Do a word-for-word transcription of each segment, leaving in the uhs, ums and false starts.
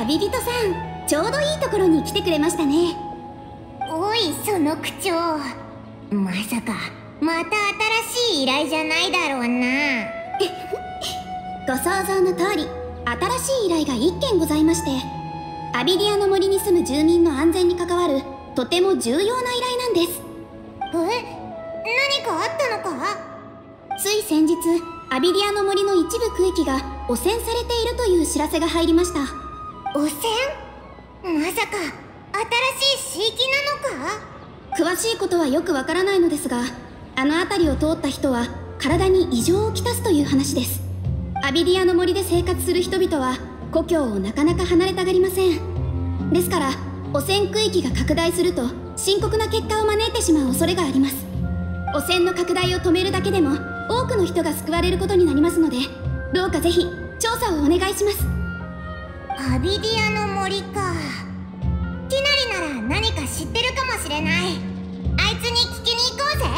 旅人さん、ちょうどいいところに来てくれましたね。 おい、その口調。まさかまた新しい依頼じゃないだろうな。 ご想像の通り、新しい依頼がいっけんございまして、アビディアの森に住む住民の安全に関わるとても重要な依頼なんです。 え、何かあったのか？ つい先日、アビディアの森の一部区域が汚染されているという知らせが入りました。 汚染？まさか新しい地域なのか？ 詳しいことはよくわからないのですが、あの辺りを通った人は体に異常をきたすという話です。アビディアの森で生活する人々は故郷をなかなか離れたがりません。ですから汚染区域が拡大すると深刻な結果を招いてしまう恐れがあります。汚染の拡大を止めるだけでも多くの人が救われることになりますので、どうかぜひ調査をお願いします。 アビディアの森か。ティナリなら何か知ってるかもしれない。あいつに聞きに行こうぜ。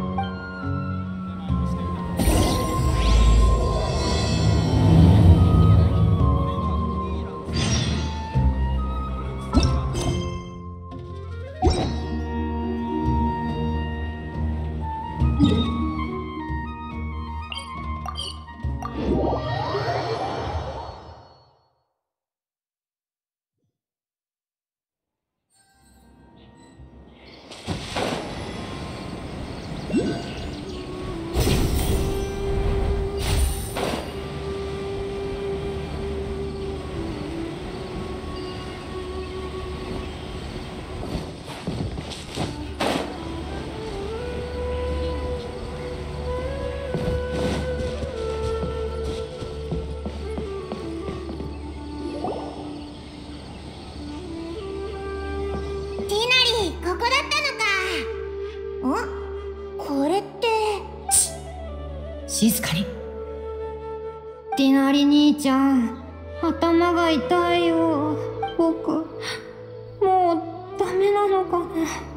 静かに。 ティナリ兄ちゃん、頭が痛いよ。僕もうダメなのかな。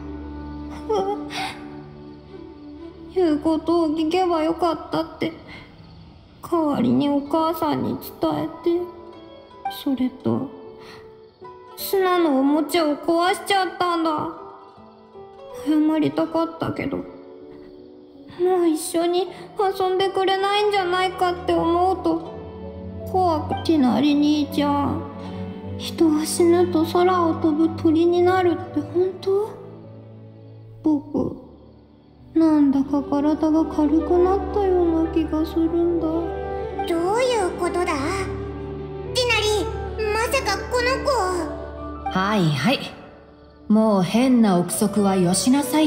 言うことを聞けばよかったって代わりにお母さんに伝えて、それとスナのおもちゃを壊しちゃったんだ。謝りたかったけど、もう一緒に遊んでくれないんじゃないかって思うと怖く。ティナリ兄ちゃん、人は死ぬと空を飛ぶ鳥になるって本当？僕なんだか体が軽くなったような気がするんだ。 どういうことだ？ティナリ、まさかこの子… はいはい、もう変な憶測はよしなさいって。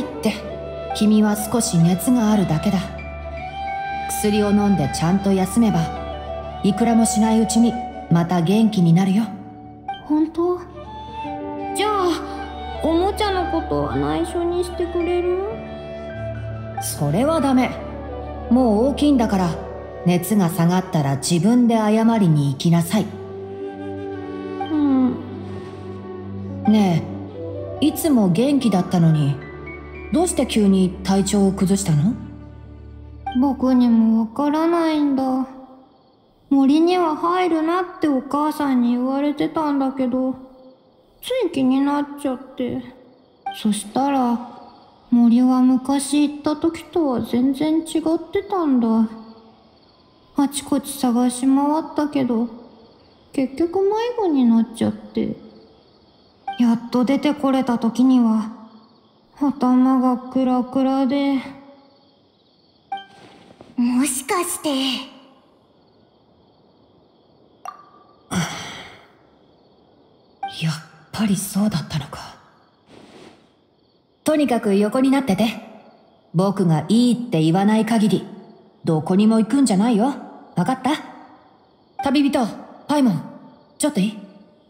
君は少し熱があるだけだ。薬を飲んでちゃんと休めば、いくらもしないうちにまた元気になるよ。 本当？じゃあおもちゃのことは内緒にしてくれる？ それはダメ。もう大きいんだから、熱が下がったら自分で謝りに行きなさい。 うん。 ねえ、いつも元気だったのに、どうして急に体調を崩したの？ 僕にもわからないんだ。森には入るなってお母さんに言われてたんだけど、つい気になっちゃって。そしたら森は昔行った時とは全然違ってたんだ。あちこち探し回ったけど結局迷子になっちゃって、やっと出てこれた時には頭がクラクラで。 もしかして… やっぱりそうだったのか。とにかく横になってて。僕がいいって言わない限りどこにも行くんじゃないよ。わかった？旅人パイモン、ちょっといい？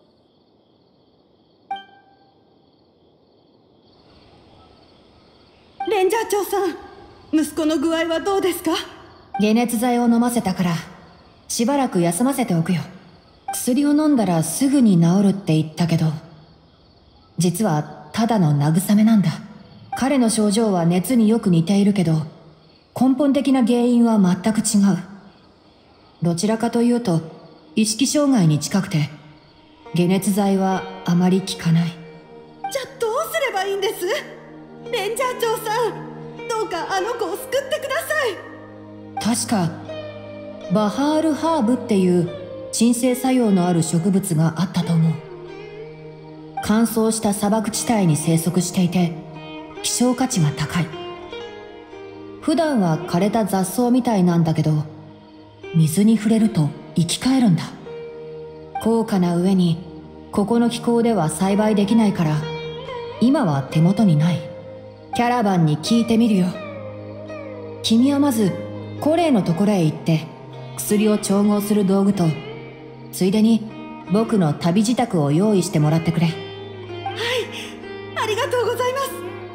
レンジャー長さん、息子の具合はどうですか？ 解熱剤を飲ませたからしばらく休ませておくよ。薬を飲んだらすぐに治るって言ったけど、実はただの慰めなんだ。彼の症状は熱によく似ているけど、根本的な原因は全く違う。どちらかというと意識障害に近くて、 解熱剤はあまり効かない。 じゃあどうすればいいんです？レンジャー長さん、どうかあの子を救ってください。 確かバハールハーブっていう鎮静作用のある植物があったと思う。乾燥した砂漠地帯に生息していて希少価値が高い。普段は枯れた雑草みたいなんだけど、水に触れると生き返るんだ。高価な上にここの気候では栽培できないから今は手元にない。キャラバンに聞いてみるよ。君はまずコレイのところへ行って薬を調合する道具と、ついでに僕の旅支度を用意してもらってくれ。 はい、ありがとうございます。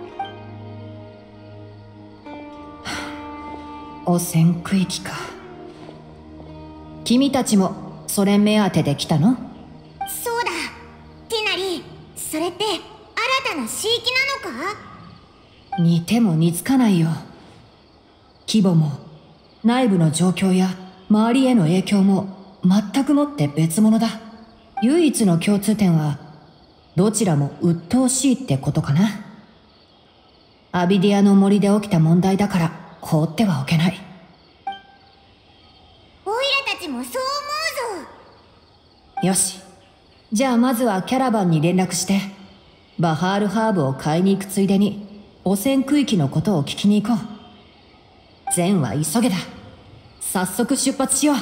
汚染区域か。君たちもそれ目当てで来たの？ そうだ。ティナリ、それって新たな飼域なのか？ 似ても似つかないよ。規模も内部の状況や周りへの影響も全くもって別物だ。唯一の共通点はどちらも鬱陶しいってことかな。アビディアの森で起きた問題だから放ってはおけない。 オイラたちもそう思うぞ。 よし、じゃあまずはキャラバンに連絡してバハールハーブを買いに行くついでに汚染区域のことを聞きに行こう。ゼンは急げだ。早速出発しよう。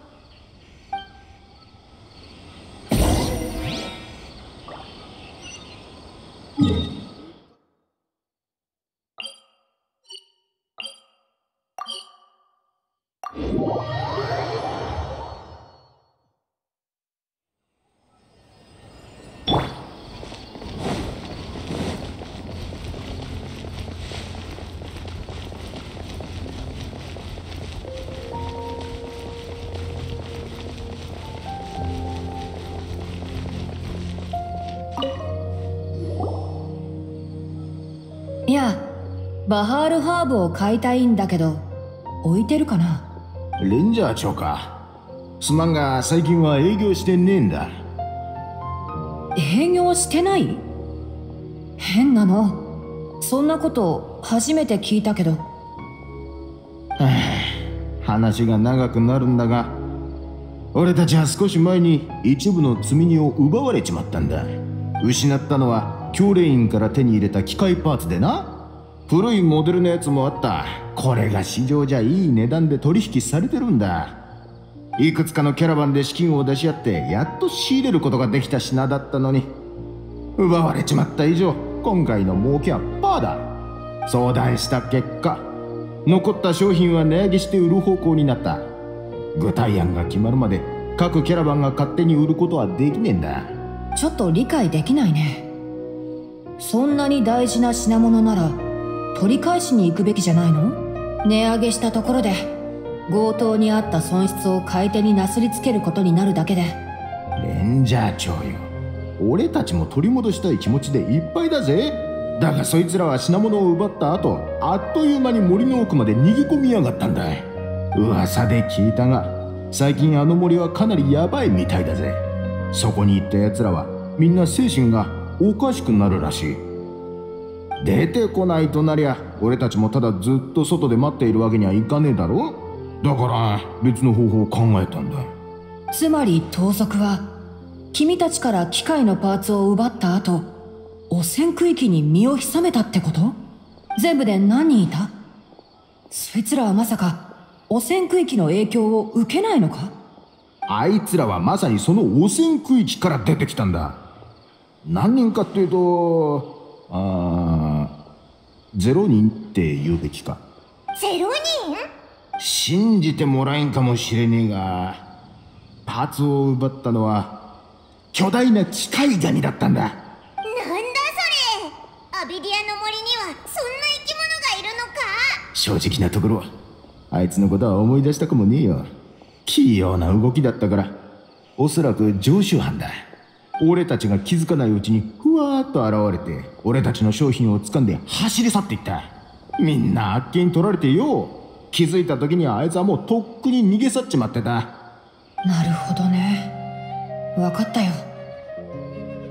いや、バハールハーブを買いたいんだけど置いてるかな？ レンジャー長か。すまんが最近は営業してねえんだ。 営業してない？変なの。そんなこと初めて聞いたけど。 はあ、話が長くなるんだが、俺たちは少し前に一部の積み荷を奪われちまったんだ。失ったのは教練員から手に入れた機械パーツでな。古いモデルのやつもあった。これが市場じゃいい値段で取引されてるんだ。いくつかのキャラバンで資金を出し合ってやっと仕入れることができた品だったのに、奪われちまった以上今回の儲けはパーだ。相談した結果、残った商品は値上げして売る方向になった。具体案が決まるまで各キャラバンが勝手に売ることはできねえんだ。 ちょっと理解できないね。そんなに大事な品物なら取り返しに行くべきじゃないの？値上げしたところで強盗にあった損失を買い手になすりつけることになるだけで。 レンジャー長よ、俺たちも取り戻したい気持ちでいっぱいだぜ。だがそいつらは品物を奪った後、あっという間に森の奥まで逃げ込みやがったんだ。噂で聞いたが最近あの森はかなりヤバいみたいだぜ。そこに行った奴らはみんな精神がおかしくなるらしい。出てこないとなりゃ俺たちもただずっと外で待っているわけにはいかねえだろ。だから別の方法を考えたんだ。 つまり盗賊は君たちから機械のパーツを奪った後、汚染区域に身を潜めたってこと？全部で何人いた？そいつらはまさか汚染区域の影響を受けないのか？ あいつらはまさにその汚染区域から出てきたんだ。何人かっていうと、あー、ゼロ人って言うべきか。 ゼロ人？ 信じてもらえんかもしれねえが、パーツを奪ったのは巨大な機械ガニだったんだ。 なんだそれ。アビディアの森にはそんな生き物がいるのか？ 正直なところ、あいつのことは思い出したくもねえよ。器用な動きだったから、おそらく常習犯だ。俺たちが気づかないうちにふわーっと現れて、俺たちの商品を掴んで走り去っていった。みんなあっけに取られてよ。気づいた時にはあいつはもうとっくに逃げ去っちまってた。 なるほどね。わかったよ。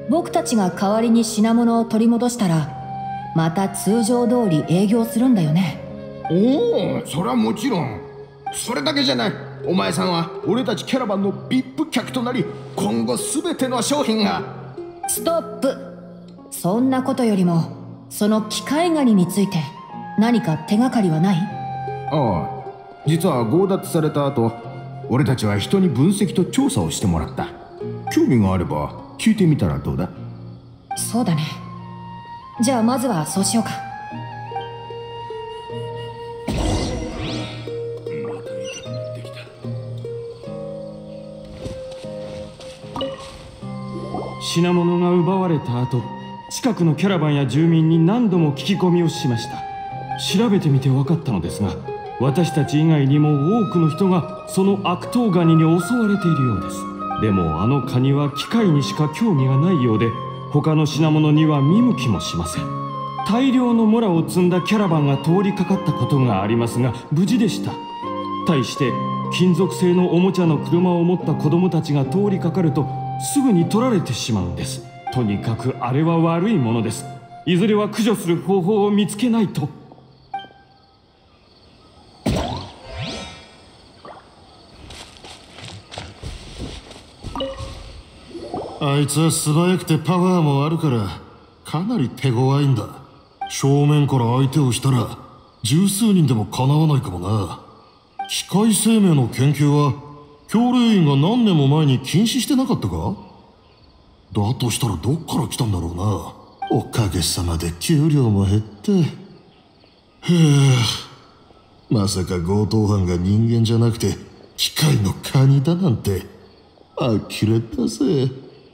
僕たちが代わりに品物を取り戻したらまた通常通り営業するんだよね。 おお、それはもちろん。それだけじゃない。お前さんは俺たちキャラバンの ブイアイピー 客となり、今後全ての商品が。 ストップ。そんなことよりもその機械ガニについて何か手がかりはない？ ああ、実は強奪された後、俺たちは人に分析と調査をしてもらった。興味があれば聞いてみたらどうだ？ そうだね。じゃあまずはそうしようか。 品物が奪われた後、近くのキャラバンや住民に何度も聞き込みをしました。調べてみて分かったのですが、私たち以外にも多くの人がその悪党ガニに襲われているようです。でもあのカニは機械にしか興味がないようで、他の品物には見向きもしません。大量のモラを積んだキャラバンが通りかかったことがありますが無事でした。対して金属製のおもちゃの車を持った子供たちが通りかかるとすぐに取られてしまうんです。とにかくあれは悪いものです。いずれは駆除する方法を見つけないと。 あいつは素早くてパワーもあるからかなり手強いんだ。正面から相手をしたら十数人でもかなわないかもな。機械生命の研究は教令員が何年も前に禁止してなかったか？だとしたらどっから来たんだろうな。おかげさまで給料も減って。へえ、まさか強盗犯が人間じゃなくて機械のカニだなんて呆れたぜ。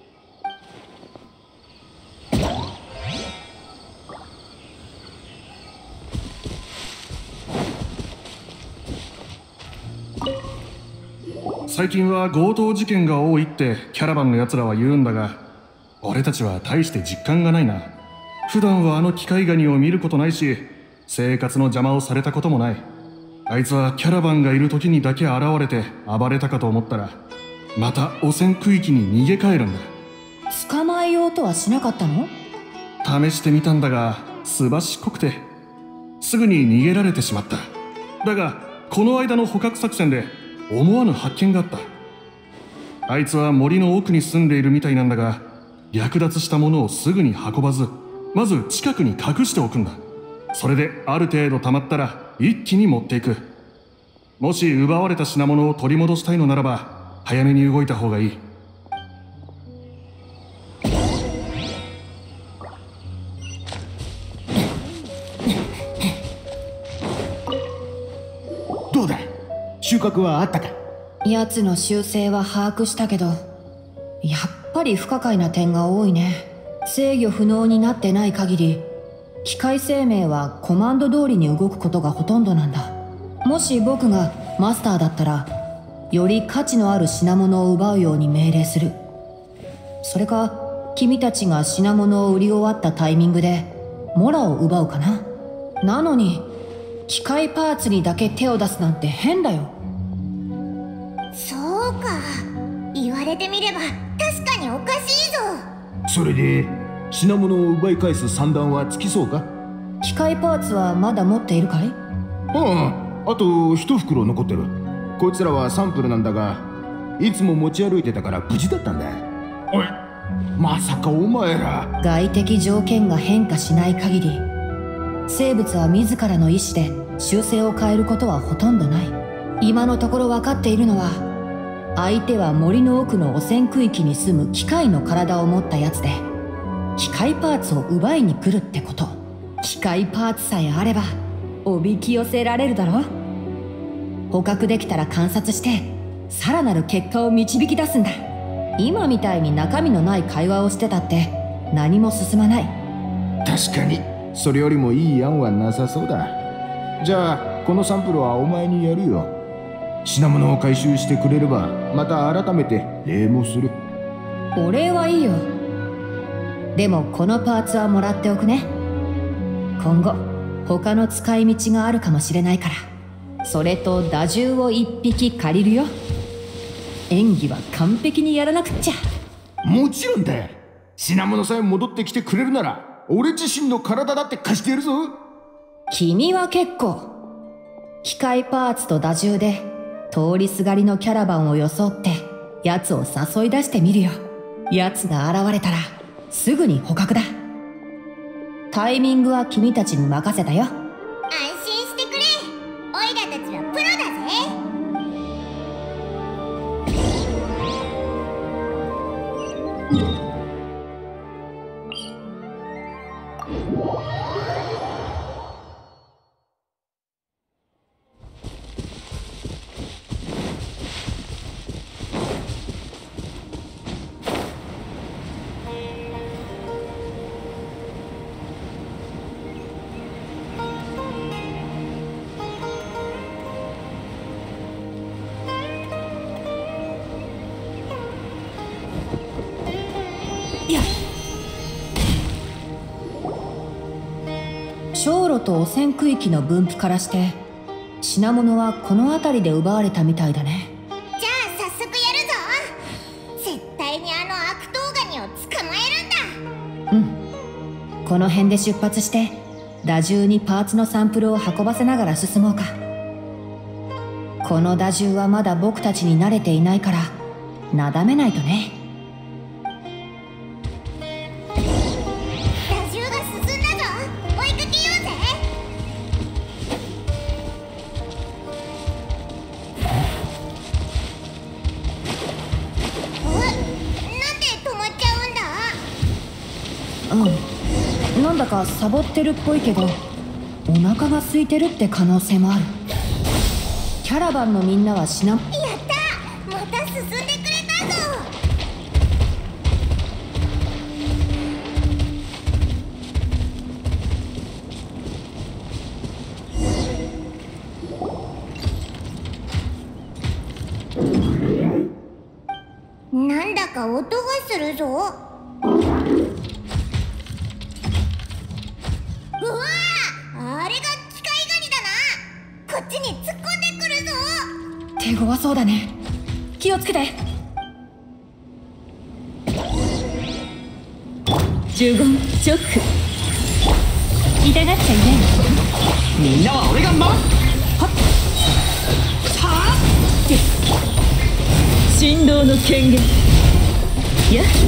最近は強盗事件が多いってキャラバンのやつらは言うんだが、俺たちは大して実感がないな。普段はあの機械ガニを見ることないし、生活の邪魔をされたこともない。あいつはキャラバンがいる時にだけ現れて暴れたかと思ったら、また汚染区域に逃げ帰るんだ。 捕まえようとはしなかったの？ 試してみたんだがすばしっこくてすぐに逃げられてしまった。だがこの間の捕獲作戦で思わぬ発見があった。あいつは森の奥に住んでいるみたいなんだが、略奪したものをすぐに運ばず、まず近くに隠しておくんだ。それである程度溜まったら一気に持っていく。もし奪われた品物を取り戻したいのならば早めに動いた方がいい。 どうだ、収穫はあったか？ 奴の習性は把握したけど、やっぱり不可解な点が多いね。制御不能になってない限り機械生命はコマンド通りに動くことがほとんどなんだ。もし僕がマスターだったらより価値のある品物を奪うように命令する。それか君たちが品物を売り終わったタイミングでモラを奪うかな。なのに機械パーツにだけ手を出すなんて変だよ。 そうか、言われてみれば確かにおかしいぞ。 それで品物を奪い返す算段はつきそうか？ 機械パーツはまだ持っているかい？ ああ、あと一袋残ってる。こいつらはサンプルなんだが、いつも持ち歩いてたから無事だったんだ。おい、まさかお前ら。 外的条件が変化しない限り生物は自らの意志で習性を変えることはほとんどない。今のところ分かっているのは、相手は森の奥の汚染区域に住む機械の体を持ったやつで、機械パーツを奪いに来るってこと。機械パーツさえあればおびき寄せられるだろ。捕獲できたら観察してさらなる結果を導き出すんだ。今みたいに中身のない会話をしてたって何も進まない。 確かにそれよりもいい案はなさそうだ。じゃあこのサンプルはお前にやるよ。品物を回収してくれればまた改めて礼もする。 お礼はいいよ。でもこのパーツはもらっておくね。今後他の使い道があるかもしれないから、それと打獣を一匹借りるよ。演技は完璧にやらなくっちゃ。 もちろんだ。 品物さえ戻ってきてくれるなら俺自身の体だって貸してやるぞ。 君は結構機械パーツと打銃で通りすがりのキャラバンを装って奴を誘い出してみるよ。奴が現れたらすぐに捕獲だ。タイミングは君たちに任せたよ。 安心してくれ、オイラたちはプロだぜ。 小路と汚染区域の分布からして品物はこの辺りで奪われたみたいだね。 じゃあ早速やるぞ。絶対にあの悪党ガニを捕まえるんだ。 うん、この辺で出発して打銃にパーツのサンプルを運ばせながら進もうか。この打銃はまだ僕たちに慣れていないからなだめないとね。 打銃が進んだぞ。追いかけようぜ。お、なんで止まっちゃうんだ。 うん、なんだかサボってるっぽいけどお腹が空いてるって可能性もある。キャラバンのみんなは品やった、また進んでくれたぞ。なんだか音がするぞ。うわあ、あれが機械ガニだな。こっちに突っ込んでくるぞ。 手強そうだね。気をつけて。呪言ショック。痛がっちゃいない。 みんなは俺が守る。はっはっ神道の権限やっ。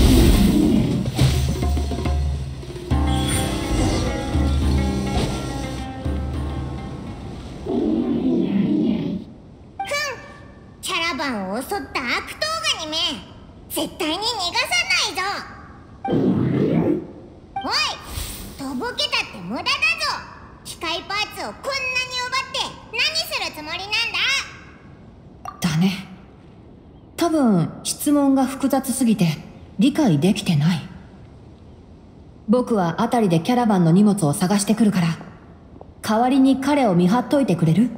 キャラバンを襲った悪党ガニめ、絶対に逃がさないぞ。おい、とぼけたって無駄だぞ。機械パーツをこんなに奪って何するつもりなんだ。 だね。多分質問が複雑すぎて理解できてない。僕は辺りでキャラバンの荷物を探してくるから代わりに彼を見張っといてくれる？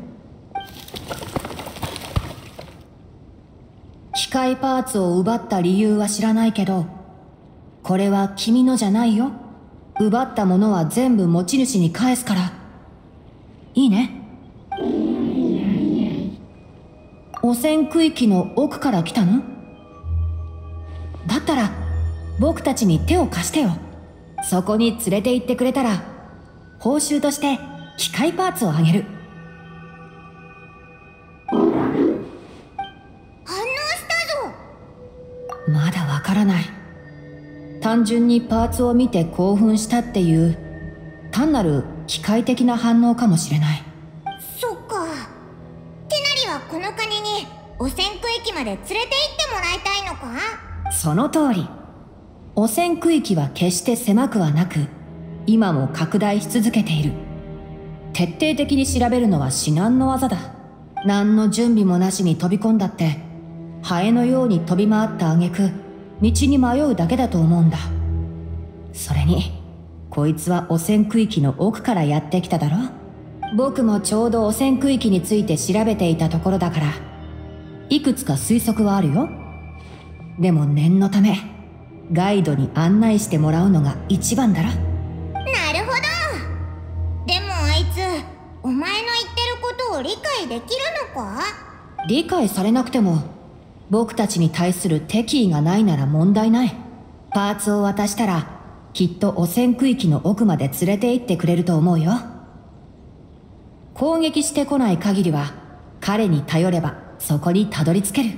機械パーツを奪った理由は知らないけどこれは君のじゃないよ。奪ったものは全部持ち主に返すから。いいね。汚染区域の奥から来たの？だったら僕たちに手を貸してよ。そこに連れて行ってくれたら報酬として機械パーツをあげる。 反応したぞ。 まだわからない。単純にパーツを見て興奮したっていう単なる機械的な反応かもしれない。 そっか。テナリはこの金に汚染区域まで連れて行ってもらいたいのか？ その通り。汚染区域は決して狭くはなく今も拡大し続けている。徹底的に調べるのは至難の業だ。何の準備もなしに飛び込んだってハエのように飛び回った挙句道に迷うだけだと思うんだ。それにこいつは汚染区域の奥からやってきただろ。僕もちょうど汚染区域について調べていたところだからいくつか推測はあるよ。でも念のためガイドに案内してもらうのが一番だろ。 なるほど。でもあいつお前の言ってることを理解できるのか？ 理解されなくても僕たちに対する敵意がないなら問題ない。 パーツを渡したらきっと汚染区域の奥まで連れて行ってくれると思うよ。攻撃してこない限りは彼に頼ればそこにたどり着ける。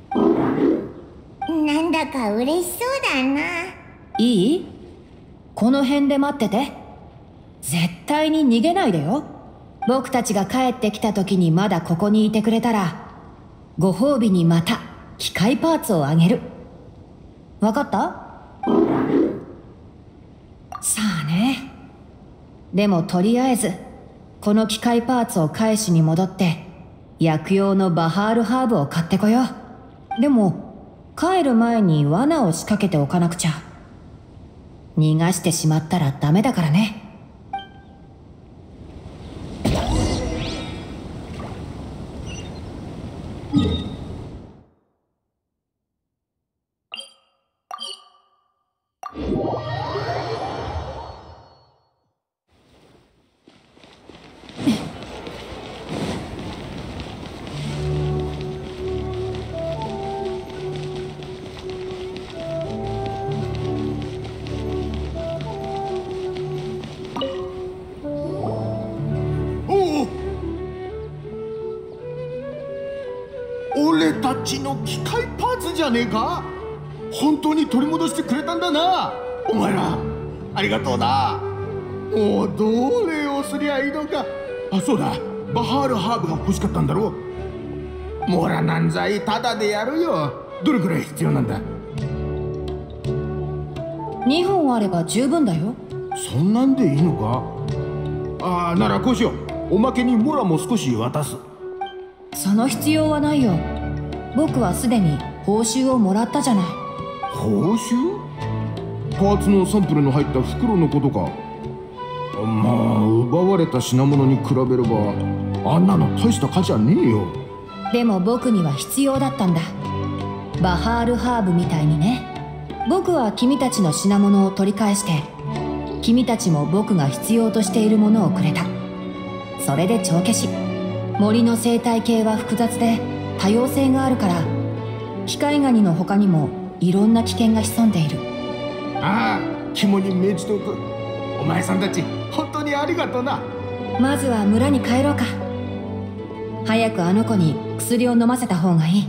なんだか嬉しそうだな。 いい？この辺で待ってて。絶対に逃げないでよ。僕たちが帰ってきた時にまだここにいてくれたら、ご褒美にまた機械パーツをあげる。わかった？さあね。でもとりあえずこの機械パーツを返しに戻って薬用のバハールハーブを買ってこよう。でも帰る前に罠を仕掛けておかなくちゃ。逃がしてしまったらダメだからね。 俺たちの機械パーツじゃねえか。本当に取り戻してくれたんだな。お前らありがとうな。もうどれをすりゃいいのか。あ、そうだ、バハールハーブが欲しかったんだろう。モラなんざいタダでやるよ。どれくらい必要なんだ？ にほんあれば十分だよ。 そんなんでいいのか。ああ、ならこうしよう。おまけにモラも少し渡す。 その必要はないよ。僕はすでに報酬をもらったじゃない。 報酬？パーツのサンプルの入った袋のことか。まあ奪われた品物に比べればあんなの大した価値はねえよ。 でも僕には必要だったんだ。バハールハーブみたいにね。僕は君たちの品物を取り返して、君たちも僕が必要としているものをくれた。それで帳消し。森の生態系は複雑で多様性があるから、機械ガニの他にもいろんな危険が潜んでいる。 ああ、肝に銘じておく。お前さんたち本当にありがとうな。 まずは村に帰ろうか。早くあの子に薬を飲ませた方がいい。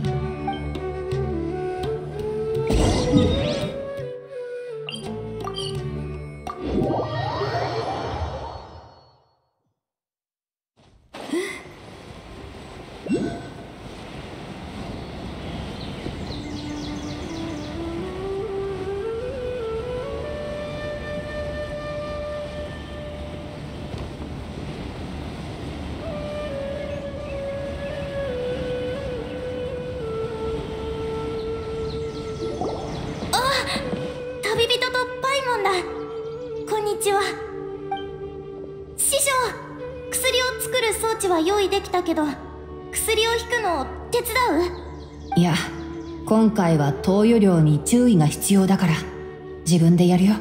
旅人とパイモンだ。こんにちは。師匠、薬を作る装置は用意できたけど、薬を引くのを手伝う？ いや、今回は投与量に注意が必要だから自分でやるよ。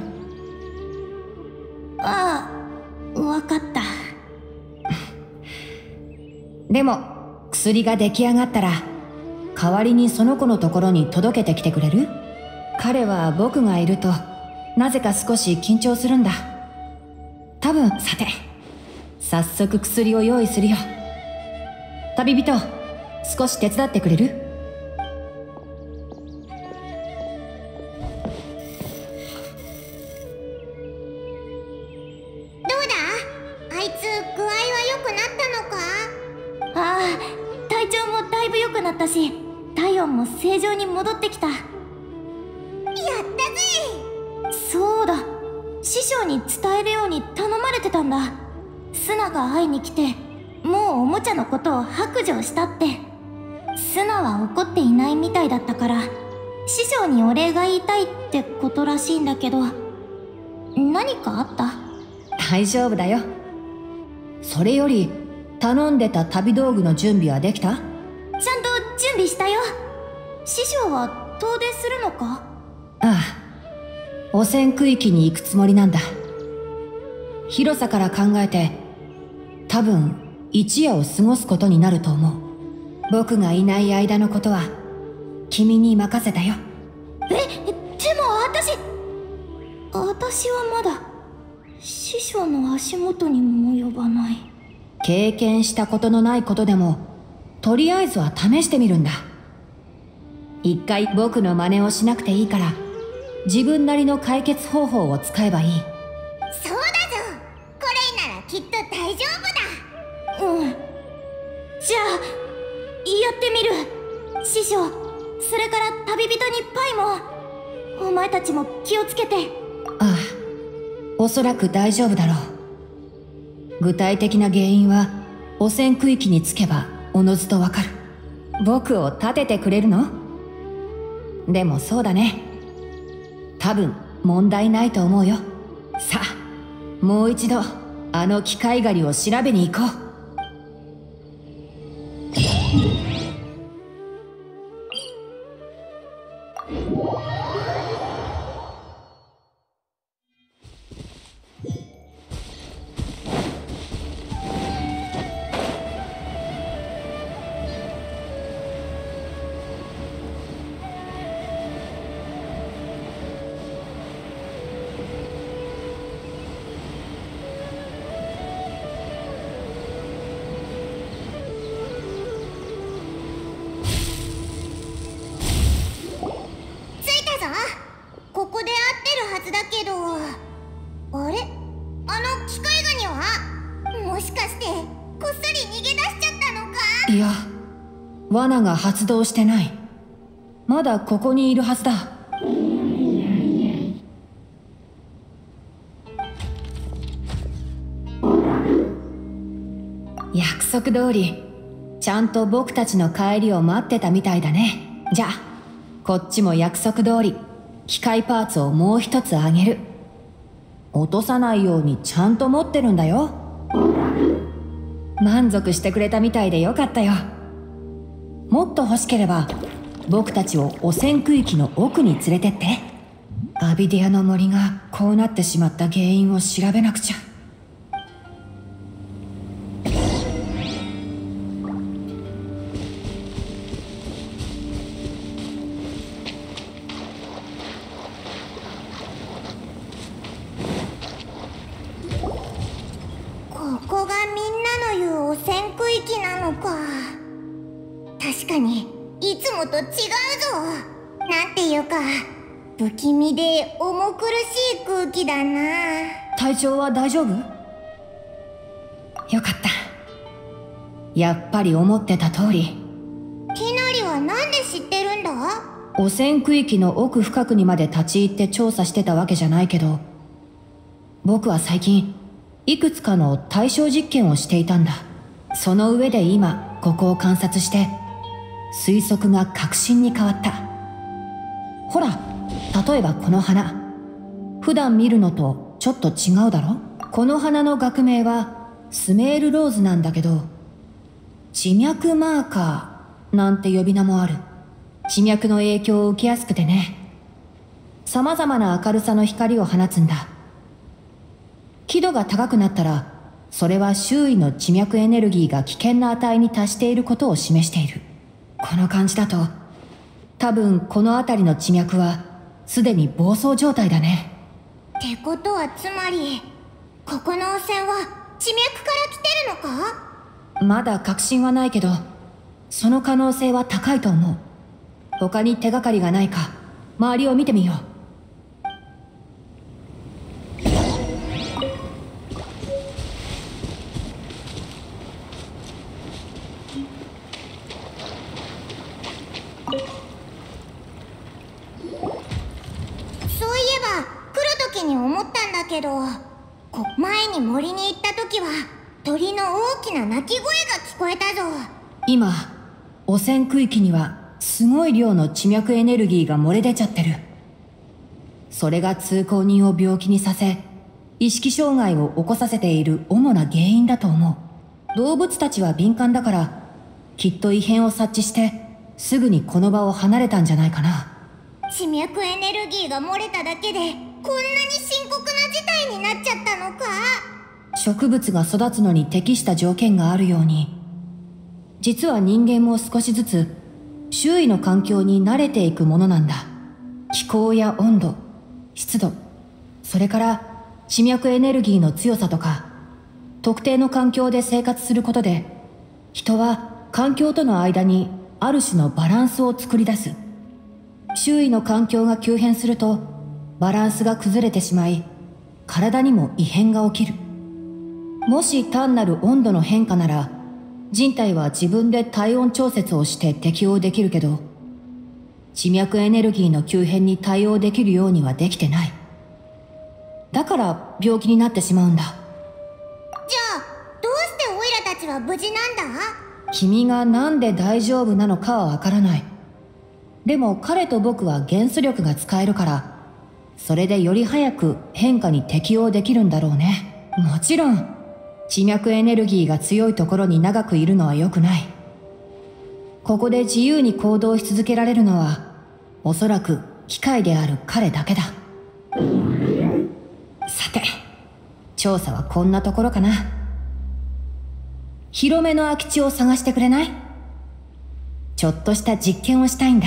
ああ、わかった。 でも薬が出来上がったら代わりにその子のところに届けてきてくれる？彼は僕がいるとなぜか少し緊張するんだ。多分。さて、早速薬を用意するよ。旅人、少し手伝ってくれる？ どうだ？あいつ具合は良くなったのか？ああ、体調もだいぶ良くなったし、体温も正常に戻ってきた。やったぜ！そうだ、師匠に伝えるように頼まれてたんだ。スナが会いに来て、もうおもちゃのことを白状したって。スナは怒っていないみたいだったから、師匠にお礼が言いたいってことらしいんだけど、何かあった？ 大丈夫だよ。それより頼んでた旅道具の準備はできた？ ちゃんと準備したよ。師匠は遠出するのか？ ああ、汚染区域に行くつもりなんだ。広さから考えて多分一夜を過ごすことになると思う。僕がいない間のことは君に任せたよ。 え、でも私私はまだ師匠の足元にも及ばない。 経験したことのないことでもとりあえずは試してみるんだ。一回僕の真似をしなくていいから自分なりの解決方法を使えばいい。 そうだぞ。これならきっと大丈夫だ。 うん。じゃあやってみる。師匠、それから旅人にパイも。お前たちも気をつけて。 ああ、おそらく大丈夫だろう。具体的な原因は汚染区域に着けばおのずとわかる。僕を立ててくれるの？でもそうだね、多分問題ないと思うよ。さあ、もう一度あの機械狩りを調べに行こう。 ここで合ってるはずだけど、あれ？あの機械ガニはもしかしてこっそり逃げ出しちゃったのか？ いや、罠が発動してない。まだここにいるはずだ。約束通りちゃんと僕たちの帰りを待ってたみたいだね。じゃあこっちも約束通り機械パーツをもう一つあげる。落とさないようにちゃんと持ってるんだよ。満足してくれたみたいでよかったよ。もっと欲しければ僕たちを汚染区域の奥に連れてって。アビディアの森がこうなってしまった原因を調べなくちゃ。 ここがみんなの言う汚染区域なのか。確かにいつもと違うぞ。なんていうか不気味で重苦しい空気だな。 体調は大丈夫？よかった。やっぱり思ってた通り。 きなりはなんで知ってるんだ？ 汚染区域の奥深くにまで立ち入って調査してたわけじゃないけど、僕は最近いくつかの対象実験をしていたんだ。その上で今ここを観察して推測が確信に変わった。ほら、例えばこの花、普段見るのとちょっと違うだろ。この花の学名はスメールローズなんだけど、地脈マーカーなんて呼び名もある。地脈の影響を受けやすくてね、様々な明るさの光を放つんだ。輝度が高くなったら、それは周囲の地脈エネルギーが危険な値に達していることを示している。この感じだと多分この辺りの地脈はすでに暴走状態だね。 ってことはつまりここの汚染は地脈から来てるのか？ まだ確信はないけど、その可能性は高いと思う。他に手がかりがないか周りを見てみよう。 に思ったんだけど、こ前に森に行った時は鳥の大きな鳴き声が聞こえたぞ。 今汚染区域にはすごい量の地脈エネルギーが漏れ出ちゃってる。それが通行人を病気にさせ意識障害を起こさせている主な原因だと思う。動物たちは敏感だからきっと異変を察知してすぐにこの場を離れたんじゃないかな。 地脈エネルギーが漏れただけでこんなに深刻な事態になっちゃったのか？ 植物が育つのに適した条件があるように、実は人間も少しずつ周囲の環境に慣れていくものなんだ。気候や温度、湿度、 それから地脈エネルギーの強さとか、特定の環境で生活することで人は環境との間にある種のバランスを作り出す。周囲の環境が急変するとバランスが崩れてしまい、体にも異変が起きる。もし単なる温度の変化なら人体は自分で体温調節をして適応できるけど、地脈エネルギーの急変に対応できるようにはできてない。だから病気になってしまうんだ。 じゃあどうしてオイラたちは無事なんだ？ 君がなんで大丈夫なのかはわからない。でも彼と僕は元素力が使えるから、それでより早く変化に適応できるんだろうね。もちろん地脈エネルギーが強いところに長くいるのは良くない。ここで自由に行動し続けられるのはおそらく機械である彼だけだ。さて、調査はこんなところかな。広めの空き地を探してくれない？ちょっとした実験をしたいんだ。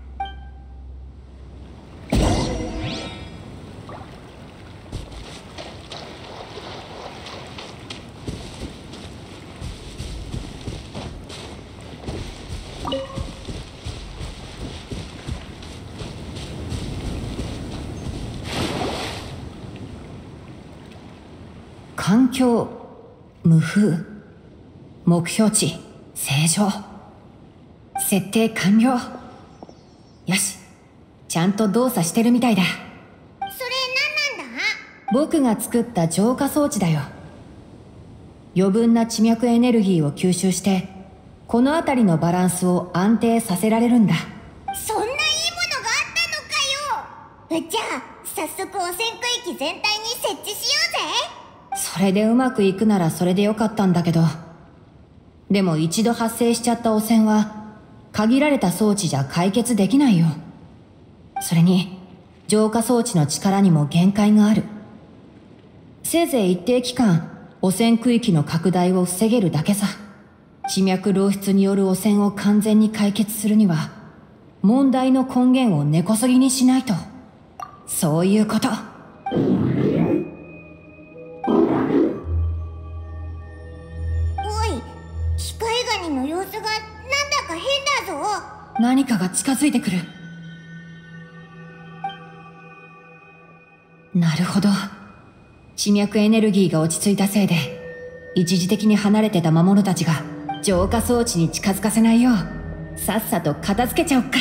環境、無風、目標値、正常。設定完了。よし、ちゃんと動作してるみたいだ。 それ何なんだ？ 僕が作った浄化装置だよ。余分な地脈エネルギーを吸収して、この辺りのバランスを安定させられるんだ。 そんないいものがあったのかよ。じゃあ早速汚染区域全体に設置しようぜ。 それでうまくいくならそれでよかったんだけど、でも一度発生しちゃった汚染は限られた装置じゃ解決できないよ。それに浄化装置の力にも限界がある。せいぜい一定期間汚染区域の拡大を防げるだけさ。地脈漏出による汚染を完全に解決するには問題の根源を根こそぎにしないと。そういうこと。 機械ガニの様子がなんだか変だぞ。 何かが近づいてくる。なるほど。地脈エネルギーが落ち着いたせいで一時的に離れてた魔物たちが浄化装置に近づかせないようさっさと片付けちゃおっか。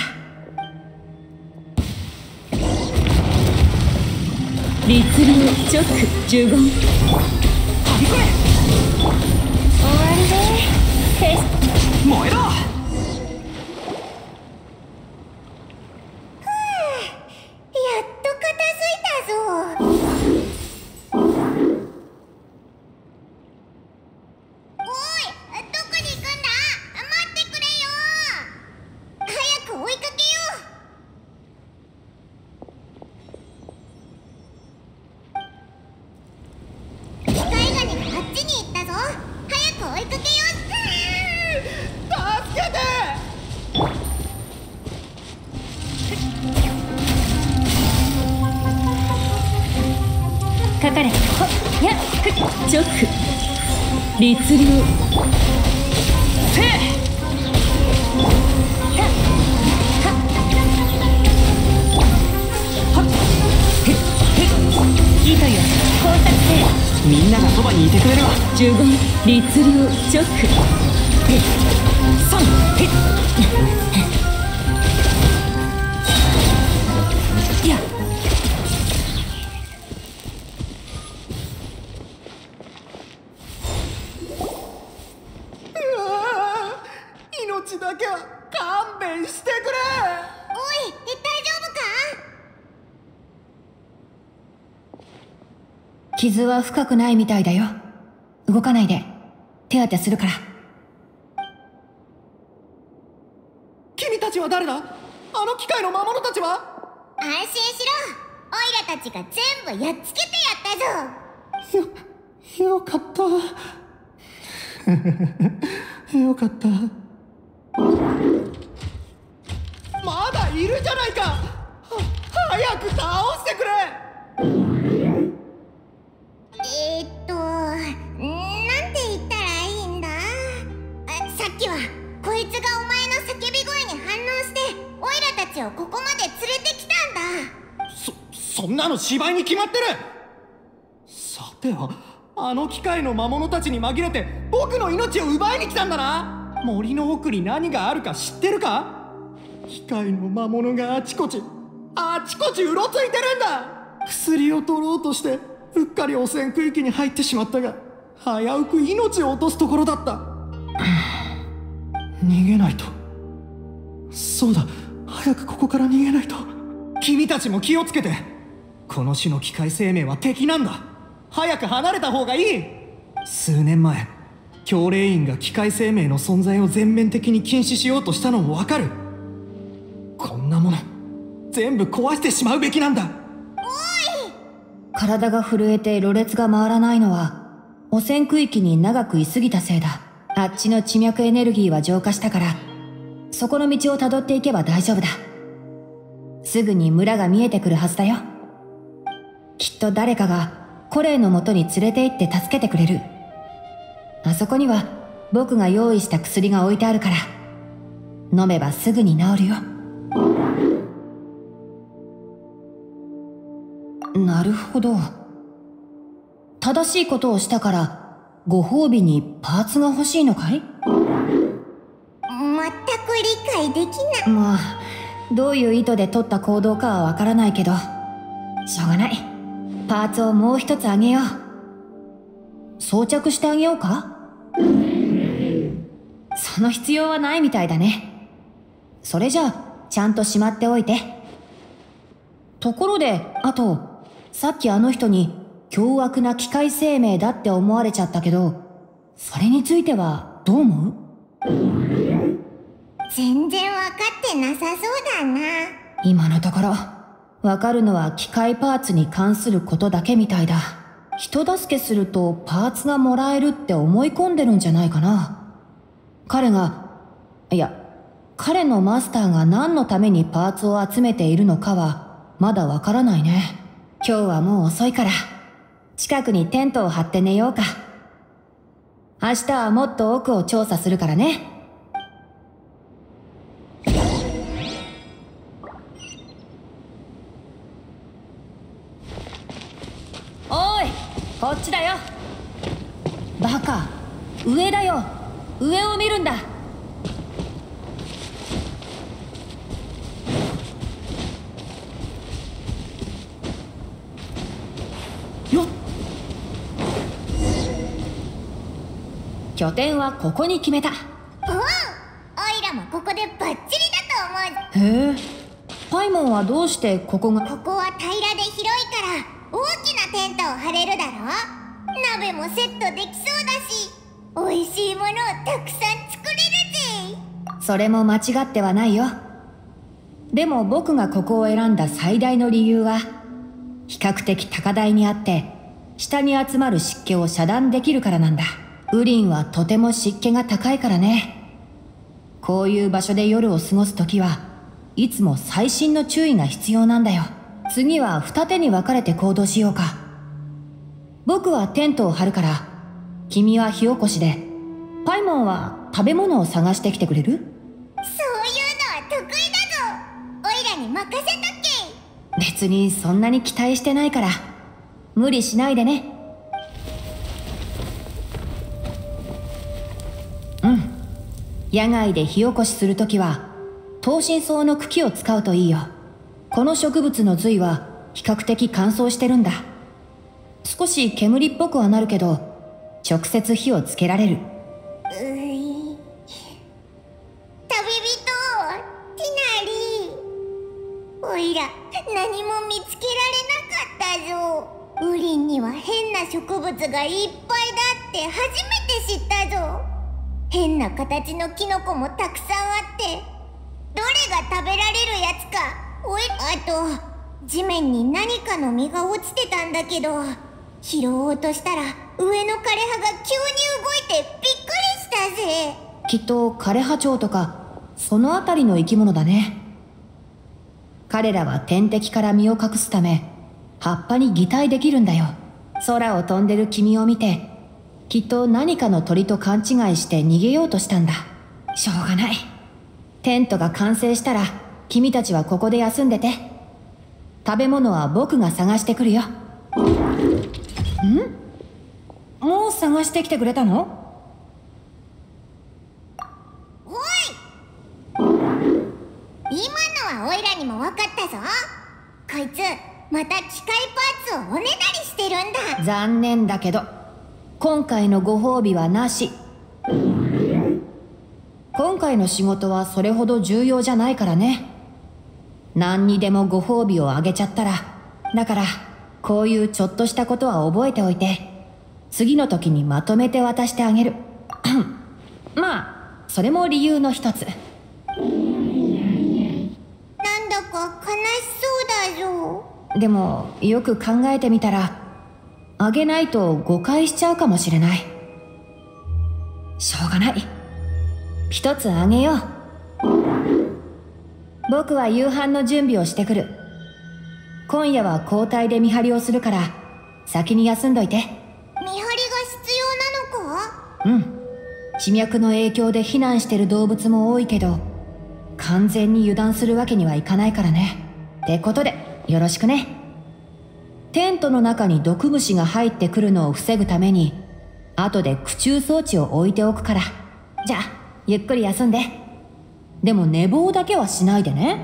律流チョックじゅうご。飛び越え。 終わりで燃えろ。 やっと片付いたぞ。おい、どこに行くんだ？待ってくれよ。早く追いかけよう。機械ガニがあっちに行ったぞ。早く追いかけよう。 助けて。 かかれ。ほっやっチョック。律流せい。 糸よ工作せ。 みんながそばにいてくれるわ。 じゅうご。律流チョック。 さん。 いや。 うわー、命だけは勘弁してくれ。 おい、大丈夫か？ 傷は深くないみたいだよ。動かないで。手当てするから。 君たちは誰だ？あの機械の魔物たちは？ 安心しろ。オイラたちが全部やっつけてやったぞ。 よ、よかった。よかった。 まだいるじゃないか。は早く倒してくれ。 そんなの芝居に決まってる。さてはあの機械の魔物たちに紛れて僕の命を奪いに来たんだな。森の奥に何があるか知ってるか。機械の魔物があちこちあちこちうろついてるんだ。薬を取ろうとしてうっかり汚染区域に入ってしまったが、危うく命を落とすところだった。逃げないと。そうだ、早くここから逃げないと。君たちも気をつけて。この種の機械生命は敵なんだ。早く離れた方がいい。数年前教令員が機械生命の存在を全面的に禁止しようとしたのもわかる。こんなもの全部壊してしまうべきなんだ。 体が震えてろれつが回らないのは汚染区域に長く居すぎたせいだ。あっちの地脈エネルギーは浄化したから、そこの道をたどっていけば大丈夫だ。すぐに村が見えてくるはずだよ。きっと誰かがコレイの元に連れて行って助けてくれる。あそこには僕が用意した薬が置いてあるから、飲めばすぐに治るよ。なるほど。正しいことをしたからご褒美にパーツが欲しいのかい？ 全く理解できない。 まあどういう意図で取った行動かはわからないけど、しょうがない。パーツをもう一つあげよう。装着してあげようか？その必要はないみたいだね。それじゃあちゃんとしまっておいて。ところで、あとさっきあの人に凶悪な機械生命だって思われちゃったけど、それについてはどう思う？ 全然わかってなさそうだな。 今のところわかるのは機械パーツに関することだけみたいだ。人助けするとパーツがもらえるって思い込んでるんじゃないかな。彼が、いや、彼のマスターが何のためにパーツを集めているのかはまだわからないね。今日はもう遅いから近くにテントを張って寝ようか。明日はもっと奥を調査するからね。おい、こっちだよ。バカ、上だよ。上を見るんだ。 よっ。 拠点はここに決めた。 うん、おいらもここでバッチリだと思う。 へえ、パイモンはどうしてここが。 ここは平らで広いから大きなテントを張れるだろ。鍋もセットできそうだし、美味しいものをたくさん作れるぜ。 それも間違ってはないよ。でも僕がここを選んだ最大の理由は、比較的高台にあって下に集まる湿気を遮断できるからなんだ。ウリンはとても湿気が高いからね。こういう場所で夜を過ごすときはいつも細心の注意が必要なんだよ。次は二手に分かれて行動しようか。僕はテントを張るから、君は火起こしで、パイモンは食べ物を探してきてくれる？ そういうのは得意だぞ。おいらに任せとけ。 別にそんなに期待してないから無理しないでね。うん、野外で火起こしするときは灯神草の茎を使うといいよ。この植物の髄は比較的乾燥してるんだ。少し煙っぽくはなるけど直接火をつけられる。 うい、旅人ティナリー、おいら何も見つけられなかったぞ。ウリンには変な植物がいっぱいだって初めて知ったぞ。変な形のキノコもたくさんあって、どれが食べられるやつか。おい、あと地面に何かの実が落ちてたんだけど、拾おうとしたら上の枯葉が急に動いてびっくりしたぜ。 きっと枯葉蝶とかそのあたりの生き物だね。彼らは天敵から身を隠すため葉っぱに擬態できるんだよ。空を飛んでる君を見てきっと何かの鳥と勘違いして逃げようとしたんだ。しょうがない。テントが完成したら君たちはここで休んでて。 食べ物は僕が探してくるよ。ん？もう探してきてくれたの？ おい！今のはオイラにも分かったぞ。こいつまた機械パーツをおねだりしてるんだ。 残念だけど今回のご褒美はなし。今回の仕事はそれほど重要じゃないからね。何にでもご褒美をあげちゃったら。だからこういうちょっとしたことは覚えておいて、次の時にまとめて渡してあげる。まあそれも理由の一つ。 なんだか悲しそうだぞ。 でもよく考えてみたら、あげないと誤解しちゃうかもしれない。しょうがない。一つあげよう。僕は夕飯の準備をしてくる。今夜は交代で見張りをするから先に休んどいて。 見張りが必要なのか？ うん。地脈の影響で避難してる動物も多いけど、完全に油断するわけにはいかないからね。ってことでよろしくね。テントの中に毒虫が入ってくるのを防ぐために後で駆虫装置を置いておくから。じゃあゆっくり休んで。でも寝坊だけはしないでね。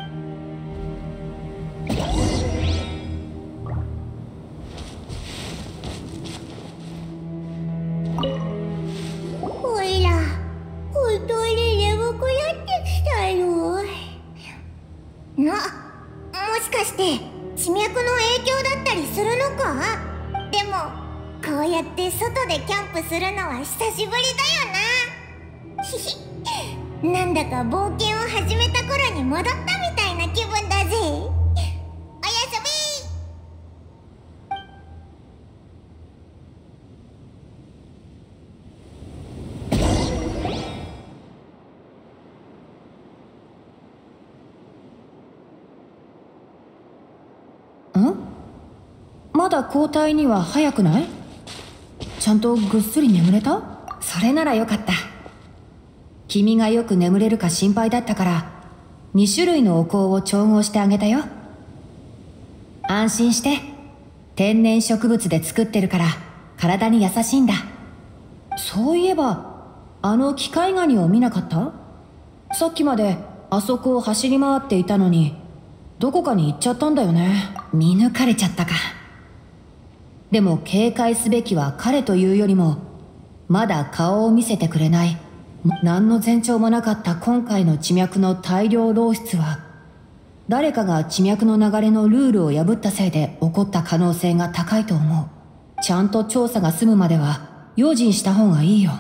おいら本当に眠くなってきたよ。な、もしかして地脈の影響だったりするのか？でもこうやって外でキャンプするのは久しぶりだよな。ひひなんだか冒険を始めた頃に戻ったみたいな気分だぜ。おやすみ。ん？まだ交代には早くない？ちゃんとぐっすり眠れた？それならよかった。君がよく眠れるか心配だったからに種類のお香を調合してあげたよ。安心して。天然植物で作ってるから体に優しいんだ。そういえばあの機械ガニを見なかった？さっきまであそこを走り回っていたのにどこかに行っちゃったんだよね。見抜かれちゃったか。でも警戒すべきは彼というよりもまだ顔を見せてくれない何の前兆もなかった今回の地脈の大量漏出は誰かが地脈の流れのルールを破ったせいで起こった可能性が高いと思う。ちゃんと調査が済むまでは用心した方がいいよ。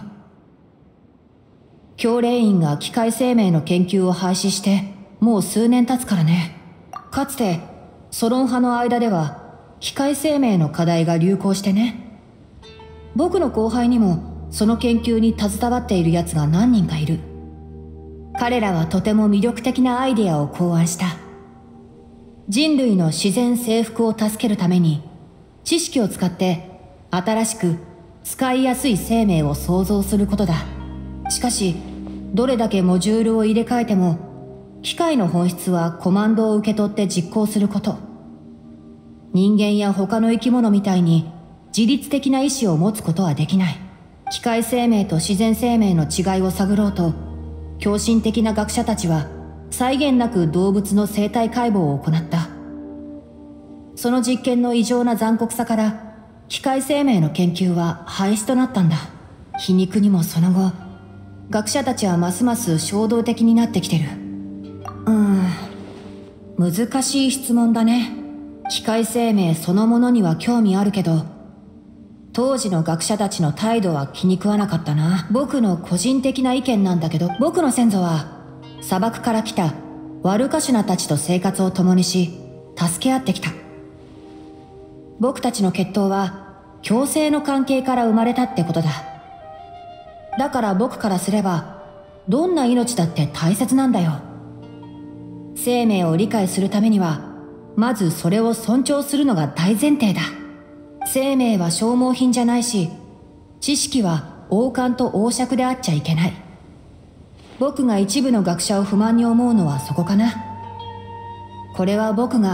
教令員が機械生命の研究を廃止してもう数年経つからね。かつてソロン派の間では機械生命の課題が流行してね。僕の後輩にもその研究に携わっている奴が何人かいる。彼らはとても魅力的なアイデアを考案した。人類の自然征服を助けるために知識を使って新しく使いやすい生命を創造することだ。しかしどれだけモジュールを入れ替えても機械の本質はコマンドを受け取って実行すること。人間や他の生き物みたいに自律的な意志を持つことはできない。機械生命と自然生命の違いを探ろうと狂信的な学者たちは際限なく動物の生態解剖を行った。その実験の異常な残酷さから機械生命の研究は廃止となったんだ。皮肉にもその後学者たちはますます衝動的になってきてる。うーん難しい質問だね。機械生命そのものには興味あるけど当時の学者たちの態度は気に食わなかったな。僕の個人的な意見なんだけど、僕の先祖は砂漠から来たワルカシュナたちと生活を共にし助け合ってきた。僕たちの血統は共生の関係から生まれたってことだ。だから僕からすればどんな命だって大切なんだよ。生命を理解するためにはまずそれを尊重するのが大前提だ。生命は消耗品じゃないし、知識は王冠と王爵であっちゃいけない。僕が一部の学者を不満に思うのはそこかな。これは僕が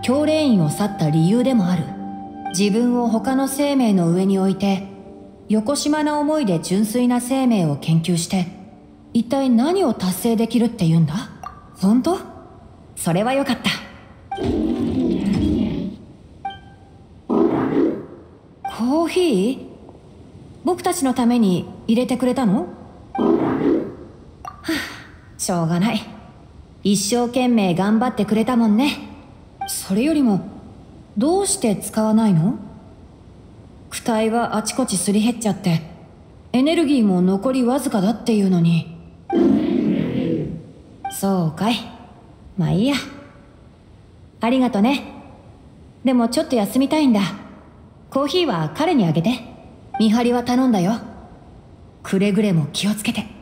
教霊院を去った理由でもある。自分を他の生命の上に置いて、よこしまな思いで純粋な生命を研究して、一体何を達成できるって言うんだ？本当？それはよかった。コーヒー？僕たちのために入れてくれたの？はあ、しょうがない。一生懸命頑張ってくれたもんね。それよりも、どうして使わないの？躯体はあちこちすり減っちゃって、エネルギーも残りわずかだっていうのに。そうかい。まあいいや。ありがとね。でもちょっと休みたいんだ。コーヒーは彼にあげて。見張りは頼んだよ。くれぐれも気をつけて。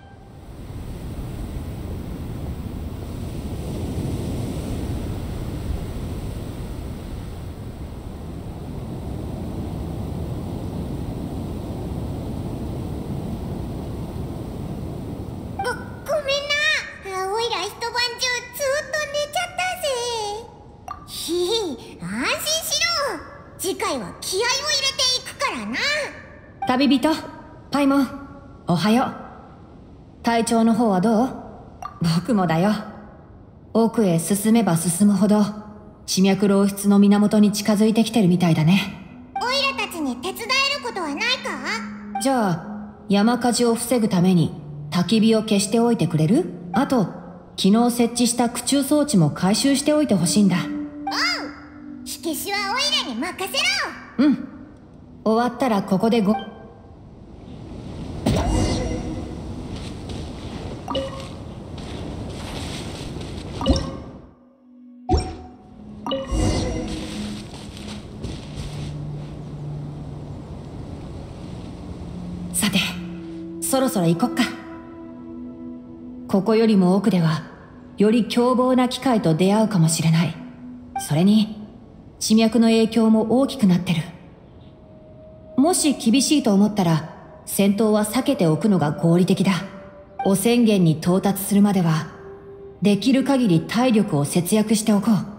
ご、ごめんな。おいら一晩中ずっと寝ちゃったぜ。ひい、安心しろ。次回は気合を入れていくからな。 旅人、パイモン、おはよう。体調の方はどう？僕もだよ。奥へ進めば進むほど、地脈漏出の源に近づいてきてるみたいだね。 おいらたちに手伝えることはないか？ じゃあ、山火事を防ぐために、焚き火を消しておいてくれる？あと、昨日設置した駆虫装置も回収しておいてほしいんだ。 おう！火消しはおいらに任せろ！ うん。終わったらここでご、さて、そろそろ行こっか。ここよりも奥では、より凶暴な機械と出会うかもしれない。それに、地脈の影響も大きくなってる。もし厳しいと思ったら、戦闘は避けておくのが合理的だ。汚染源に到達するまでは、できる限り体力を節約しておこう。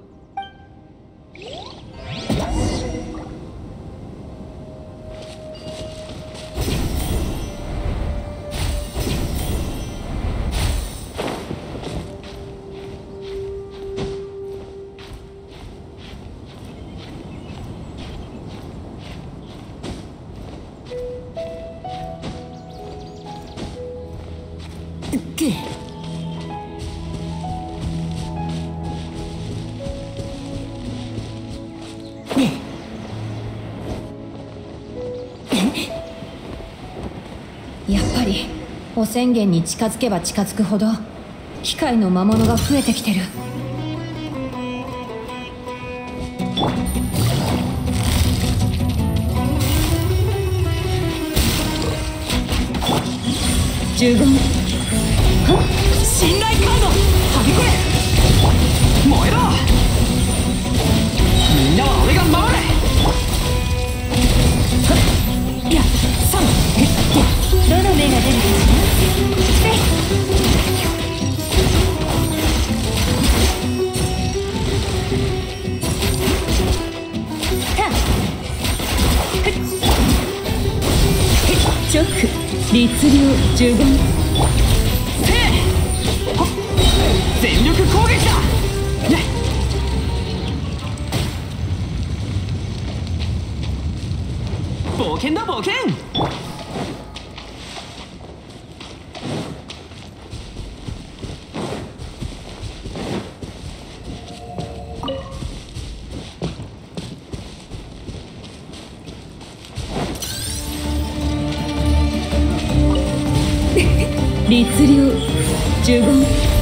やっぱり汚染源に近づけば近づくほど機械の魔物が増えてきてる。従軍。 信頼カードはびこれ燃えろ。みんなは俺が守れ。いや、さん、 どの目が出るかしらチョック、律令、従軍。 全力攻撃だ。冒険だ冒険。 律令、従軍。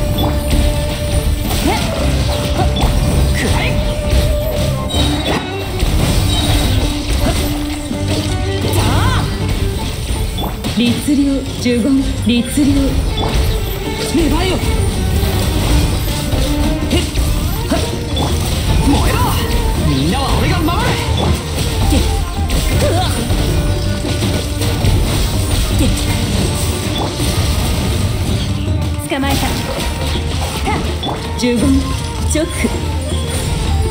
律令、従軍、律令。 粘れよ。へっはっ燃えろ。みんなは俺が守れ。うわっ捕まえた。従軍、チョック。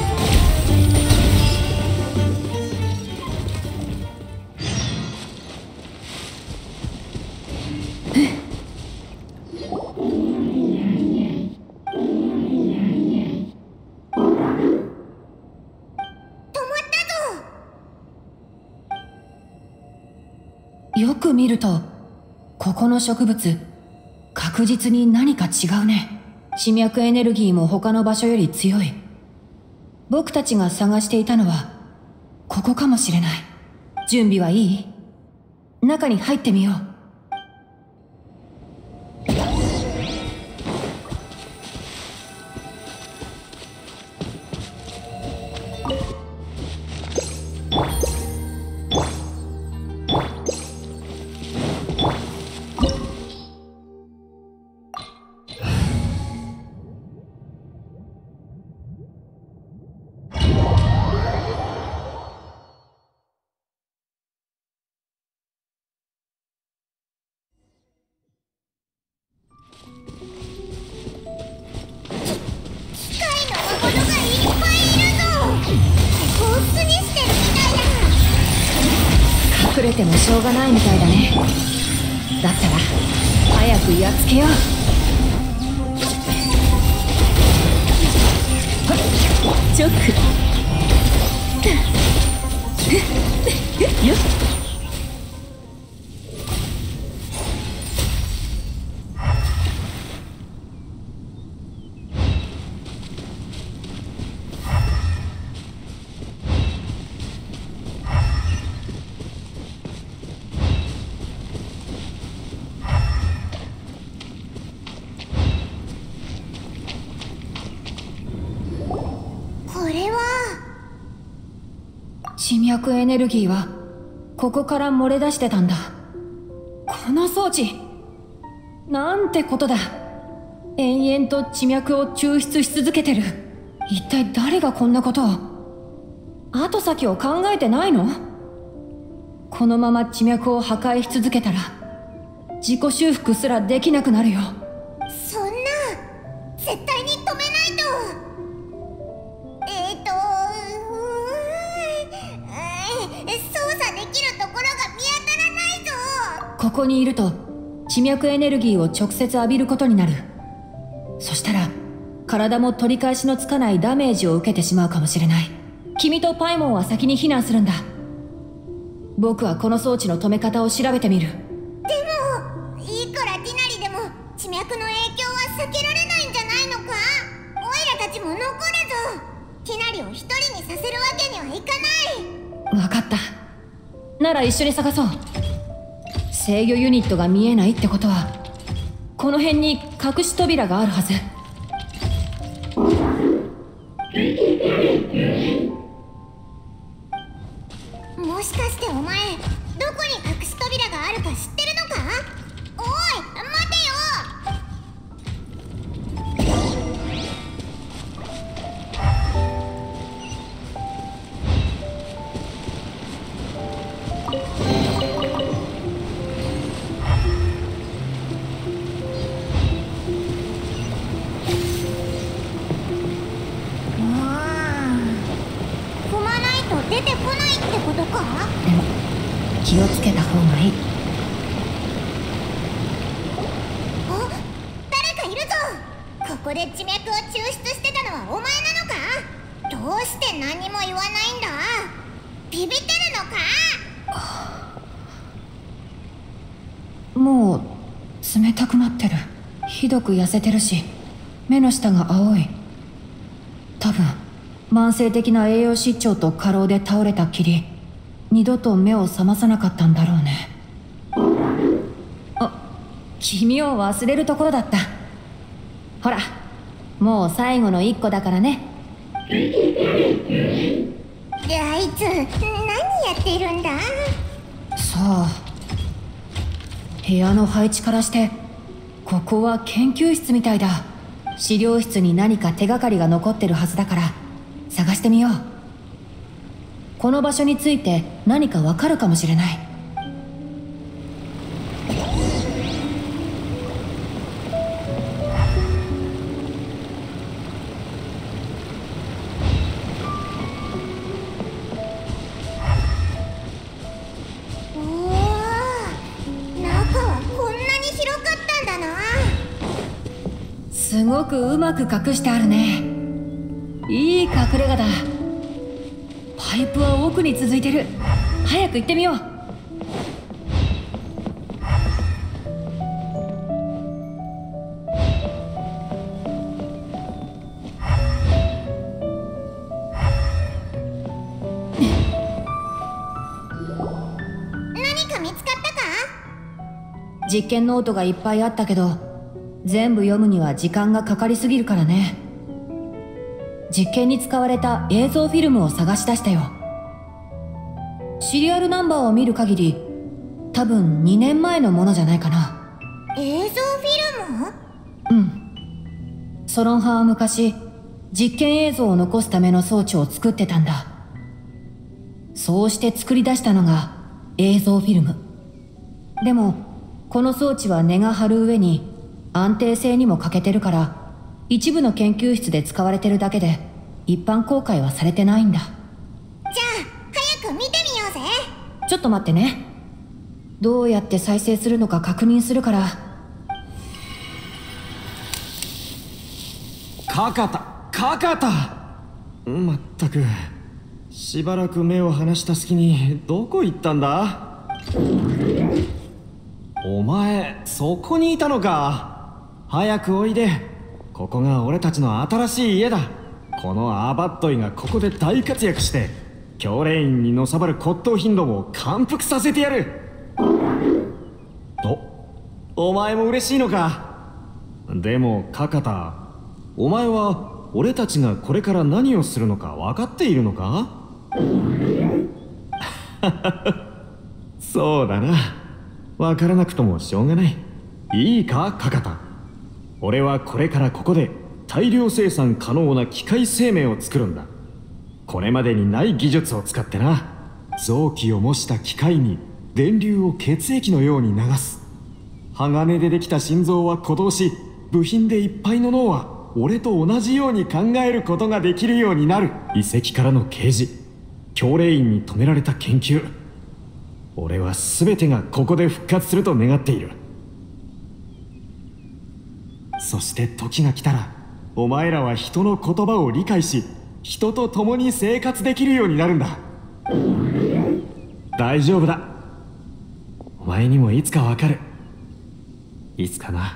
よく見るとここの植物確実に何か違うね。地脈エネルギーも他の場所より強い。僕たちが探していたのはここかもしれない。準備はいい？中に入ってみよう。 隠れてもしょうがないみたいだね。だったら早くやっつけよう。チョックよっ。地脈エネルギーはここから漏れ出してたんだ。この装置なんてことだ。延々と地脈を抽出し続けてる。一体誰がこんなことを。後先を考えてないの？このまま地脈を破壊し続けたら自己修復すらできなくなるよ。 そんな絶対に止めないと。えっと操作できるところが見当たらないぞ。 ここにいると地脈エネルギーを直接浴びることになる。そしたら体も取り返しのつかないダメージを受けてしまうかもしれない。君とパイモンは先に避難するんだ。僕はこの装置の止め方を調べてみる。 でもいいからティナリでも地脈の影響は避けられないんじゃないのか。オイラたちも残るぞ。ティナリを一人にさせるわけにはいかない。 わかった。なら一緒に探そう。制御ユニットが見えないってことはこの辺に隠し扉があるはず。 もしかしてお前どこに隠し扉があるか知ってるのか。おい待てよ。出てこないってことか。 でも気をつけた方がいい。 あ、誰かいるぞ。ここで地脈を抽出してたのはお前なのか。どうして何も言わないんだ。ビビってるのか。 もう冷たくなってる。ひどく痩せてるし目の下が青い。多分慢性的な栄養失調と過労で倒れたきり二度と目を覚まさなかったんだろうね。あ、君を忘れるところだった。ほらもう最後の一個だからね。 あいつ何やってるんだ。 さあ部屋の配置からしてここは研究室みたいだ。資料室に何か手がかりが残ってるはずだから探してみよう。この場所について何かわかるかもしれない。 おお、中はこんなに広かったんだな。 すごくうまく隠してあるね。いい隠れ家だ。パイプは奥に続いてる。早く行ってみよう。 見つかったか？ 実験ノートがいっぱいあったけど、全部読むには時間がかかりすぎるからね。実験に使われた映像フィルムを探し出したよ。シリアルナンバーを見る限り、多分にねんまえのものじゃないかな。 映像フィルム？ うん。ソロン派は昔、実験映像を残すための装置を作ってたんだ。そうして作り出したのが映像フィルム。でもこの装置は値が張る上に安定性にも欠けてるから、一部の研究室で使われてるだけで一般公開はされてないんだ。 じゃあ早く見てみようぜ。 ちょっと待ってね。どうやって再生するのか確認するから。 カカタカカタ、まったくしばらく目を離した隙にどこ行ったんだ？お前そこにいたのか。早くおいで。ここが俺たちの新しい家だ。このアバットイがここで大活躍して教練員にのさばる骨董品どもを感服させてやる。お、お前も嬉しいのか。でもカカタ、お前は俺たちがこれから何をするのか分かっているのか？そうだな。分からなくともしょうがない。いいかカカタ、俺はこれからここで大量生産可能な機械生命を作るんだ。これまでにない技術を使ってな。臓器を模した機械に電流を血液のように流す。鋼でできた心臓は鼓動し、部品でいっぱいの脳は俺と同じように考えることができるようになる。遺跡からの啓示、教令員に止められた研究、俺は全てがここで復活すると願っている。そして時が来たら、お前らは人の言葉を理解し、人と共に生活できるようになるんだ。大丈夫だ。お前にもいつかわかる。いつかな。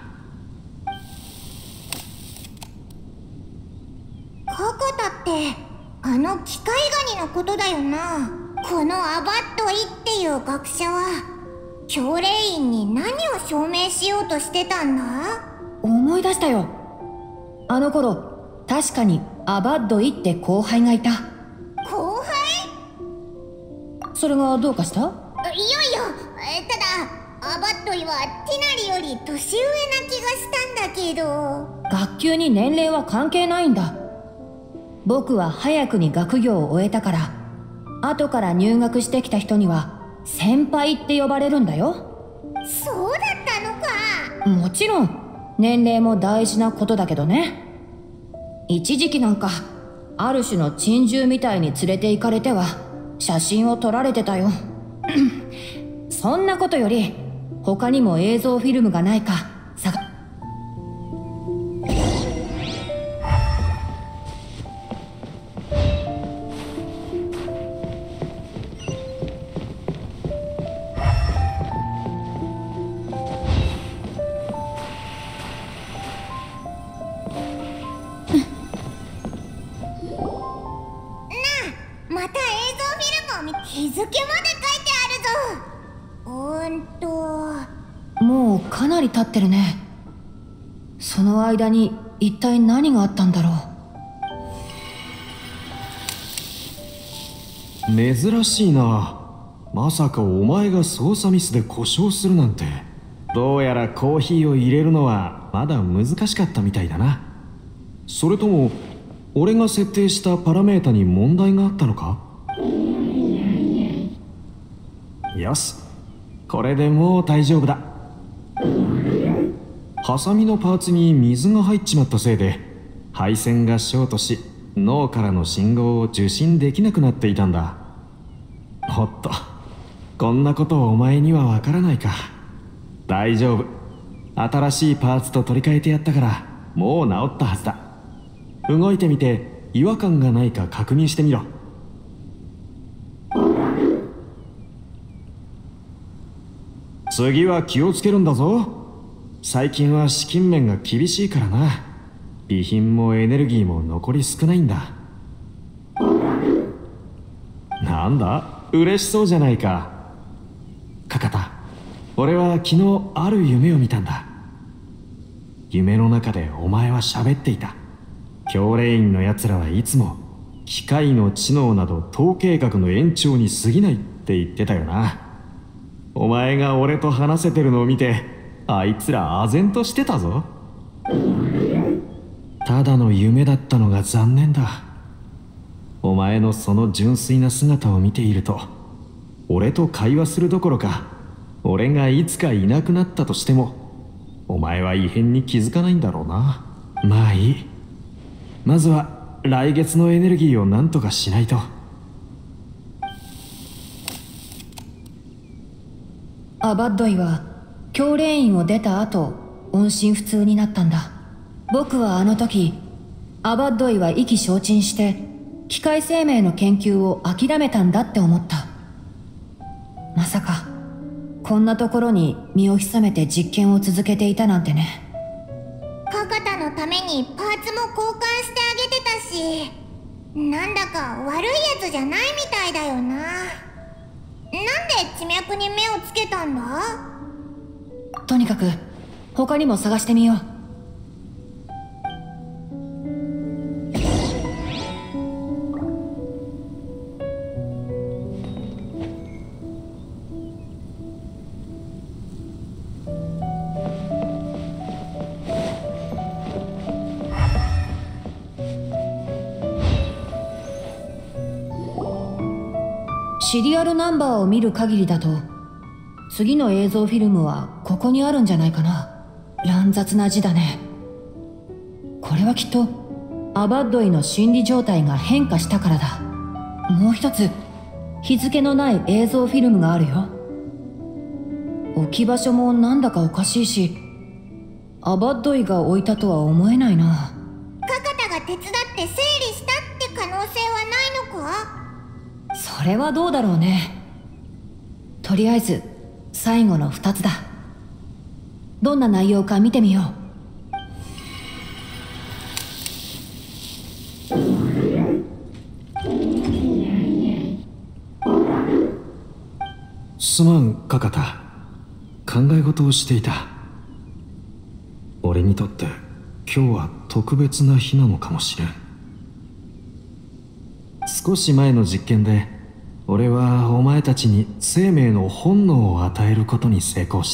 カカタってあの機械ガニのことだよな。このアバットイっていう学者は教令員に何を証明しようとしてたんだ？ 思い出したよ。あの頃確かにアバッドイって後輩がいた。 後輩？ それがどうかした？ いやいや、ただアバットイはティナリより年上な気がしたんだけど。 学級に年齢は関係ないんだ。僕は早くに学業を終えたから、後から入学してきた人には先輩って呼ばれるんだよ。 そうだったのか。 もちろん年齢も大事なことだけどね。一時期なんかある種の珍獣みたいに連れて行かれては写真を撮られてたよ。そんなことより他にも映像フィルムがないか探。 日付まで書いてあるぞ。うーんともうかなり経ってるね。その間に一体何があったんだろう。珍しいな。まさかお前が操作ミスで故障するなんて。どうやらコーヒーを入れるのはまだ難しかったみたいだな。それとも俺が設定したパラメータに問題があったのか？よし、これでもう大丈夫だ。ハサミのパーツに水が入っちまったせいで配線がショートし、脳からの信号を受信できなくなっていたんだ。おっと、こんなことお前にはわからないか。大丈夫、新しいパーツと取り替えてやったからもう治ったはずだ。動いてみて違和感がないか確認してみろ。次は気をつけるんだぞ。最近は資金面が厳しいからな。備品もエネルギーも残り少ないんだ。なんだ、嬉しそうじゃないか。カカタ、 俺は昨日ある夢を見たんだ。夢の中でお前は喋っていた。教霊院のやつらはいつも機械の知能など統計学の延長に過ぎないって言ってたよな。お前が俺と話せてるのを見てあいつら唖然としてたぞ。ただの夢だったのが残念だ。お前のその純粋な姿を見ていると俺と会話するどころか俺がいつかいなくなったとしてもお前は異変に気づかないんだろうな。まあいい。まずは来月のエネルギーを何とかしないと。 アバッドイは教霊院を出た後音信不通になったんだ。僕はあの時アバッドイは意気消沈して機械生命の研究を諦めたんだって思った。まさかこんなところに身を潜めて実験を続けていたなんてね。 カカタのためにパーツも交換してあげてたし、なんだか悪いやつじゃないみたいだよな。なんで地脈に目をつけたんだ？ とにかく他にも探してみよう。シリアルナンバーを見る限りだと次の映像フィルムはここにあるんじゃないかな。乱雑な字だね。これはきっとアバッドイの心理状態が変化したからだ。もう一つ日付のない映像フィルムがあるよ。置き場所もなんだかおかしいしアバッドイが置いたとは思えないな。 カカタが手伝って整理したって可能性はないのか？ それはどうだろうね。とりあえず最後のふたつだ。どんな内容か見てみよう。 すまんカカタ、考え事をしていた。俺にとって今日は特別な日なのかもしれん。少し前の実験で俺はお前たちに生命の本能を与えることに成功した。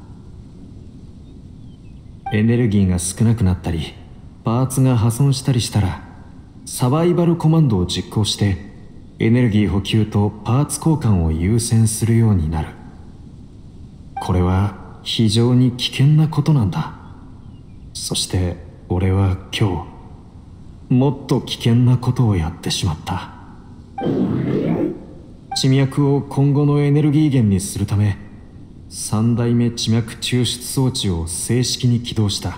エネルギーが少なくなったりパーツが破損したりしたらサバイバルコマンドを実行してエネルギー補給とパーツ交換を優先するようになる。これは非常に危険なことなんだ。そして俺は今日もっと危険なことをやってしまった。地脈を今後のエネルギー源にするため三代目地脈抽出装置を正式に起動した。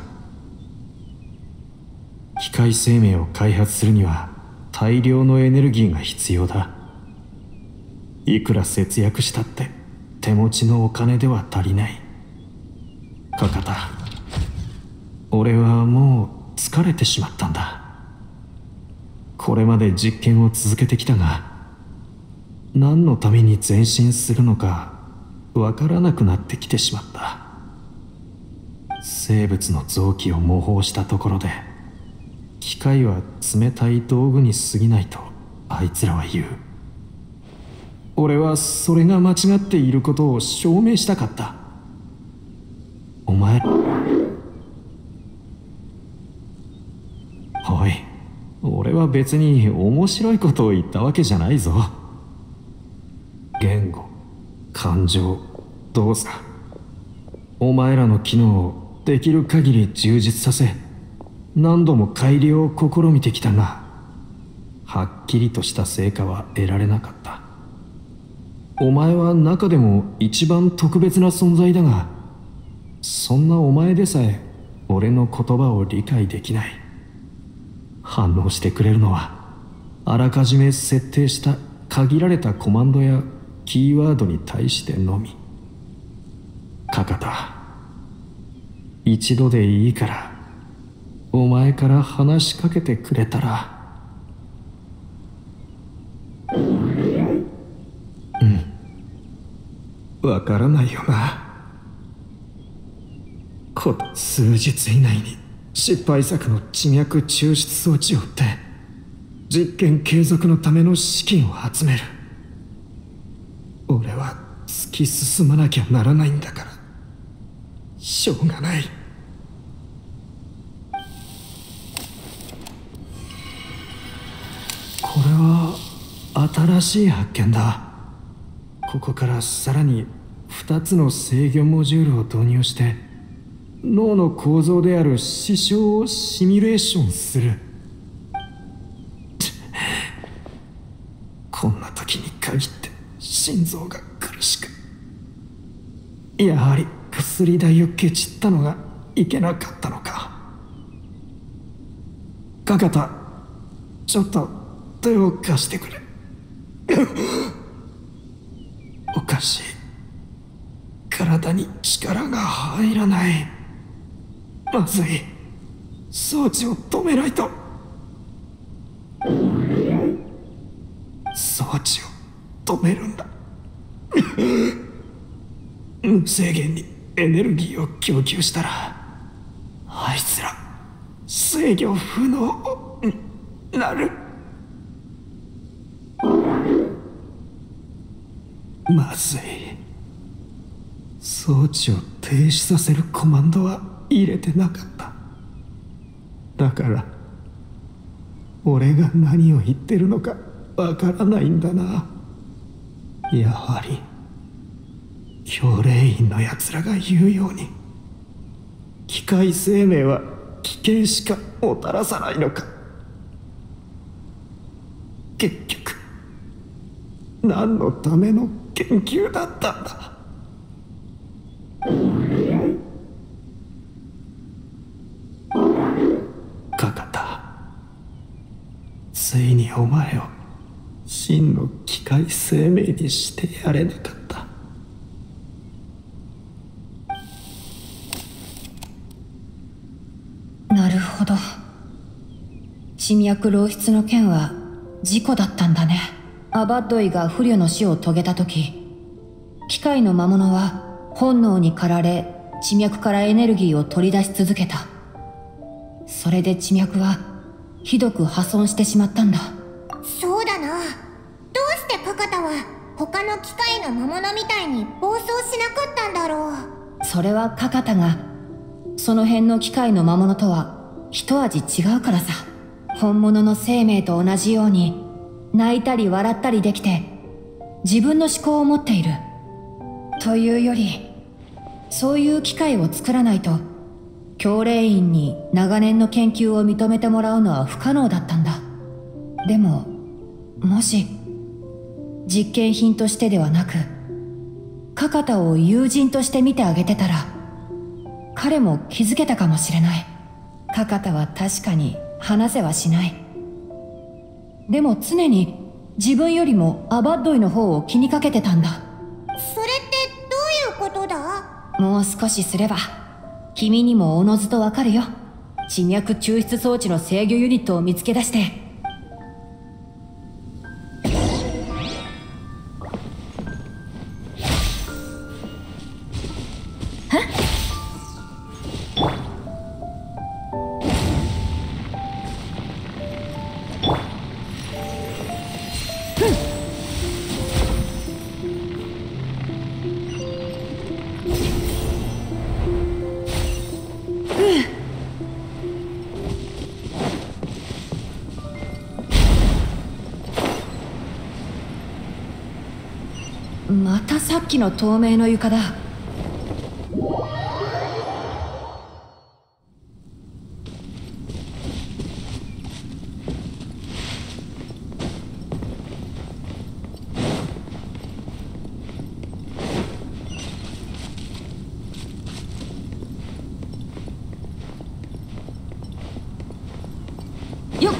機械生命を開発するには大量のエネルギーが必要だ。いくら節約したって手持ちのお金では足りない。カカタ、俺はもう疲れてしまったんだ。これまで実験を続けてきたが何のために前進するのかわからなくなってきてしまった。生物の臓器を模倣したところで機械は冷たい道具に過ぎないとあいつらは言う。俺はそれが間違っていることを証明したかった。お前、おい、俺は別に面白いことを言ったわけじゃないぞ。言語、感情、動作、お前らの機能をできる限り充実させ何度も改良を試みてきたがはっきりとした成果は得られなかった。お前は中でも一番特別な存在だがそんなお前でさえ俺の言葉を理解できない。反応してくれるのはあらかじめ設定した限られたコマンドやキーワードに対してのみ。カカタ、一度でいいからお前から話しかけてくれたら。うん、わからないよな。 こ数日以内に失敗作の地脈抽出装置を売って実験継続のための資金を集める。俺は突き進まなきゃならないんだから、しょうがない。これは新しい発見だ。ここからさらにふたつの制御モジュールを導入して脳の構造である視床をシミュレーションする。こんな時に限って心臓が苦しく、やはり薬代をケチったのがいけなかったのか。かかた、ちょっと手を貸してくれ。おかしい、体に力が入らない。まずい、装置を止めないと。装置を止めるんだ。無制限にエネルギーを供給したらあいつら制御不能になる。まずい、装置を停止させるコマンドは入れてなかった。だから俺が何を言ってるのかわからないんだな。やはり教令員のやつらが言うように機械生命は危険しかもたらさないのか。結局何のための研究だったんだ。かかた、ついにお前を真の機械生命にしてやれなかった。 なるほど。地脈漏出の件は事故だったんだね。アバッドイが不慮の死を遂げた時、機械の魔物は本能に駆られ地脈からエネルギーを取り出し続けた。それで地脈はひどく破損してしまったんだ。 そうだな。どうしてカカタは他の機械の魔物みたいに暴走しなかったんだろう。 それはカカタがその辺の機械の魔物とは一味違うからさ。本物の生命と同じように泣いたり笑ったりできて自分の思考を持っているというより、そういう機械を作らないと教令員に長年の研究を認めてもらうのは不可能だったんだ。でももし実験品としてではなくカカタを友人として見てあげてたら彼も気づけたかもしれない。カカタは確かに話せはしない。でも常に自分よりもアバッドイの方を気にかけてたんだ。 それってどういうことだ？ もう少しすれば君にもおのずとわかるよ。地脈抽出装置の制御ユニットを見つけ出してまたさっきの透明の床だ。よっ。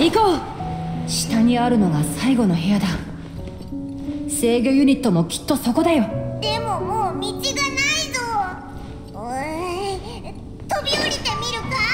行こう。下にあるのが最後の部屋だ。制御ユニットもきっとそこだよ。 でももう道がないぞ。おい、飛び降りてみるか。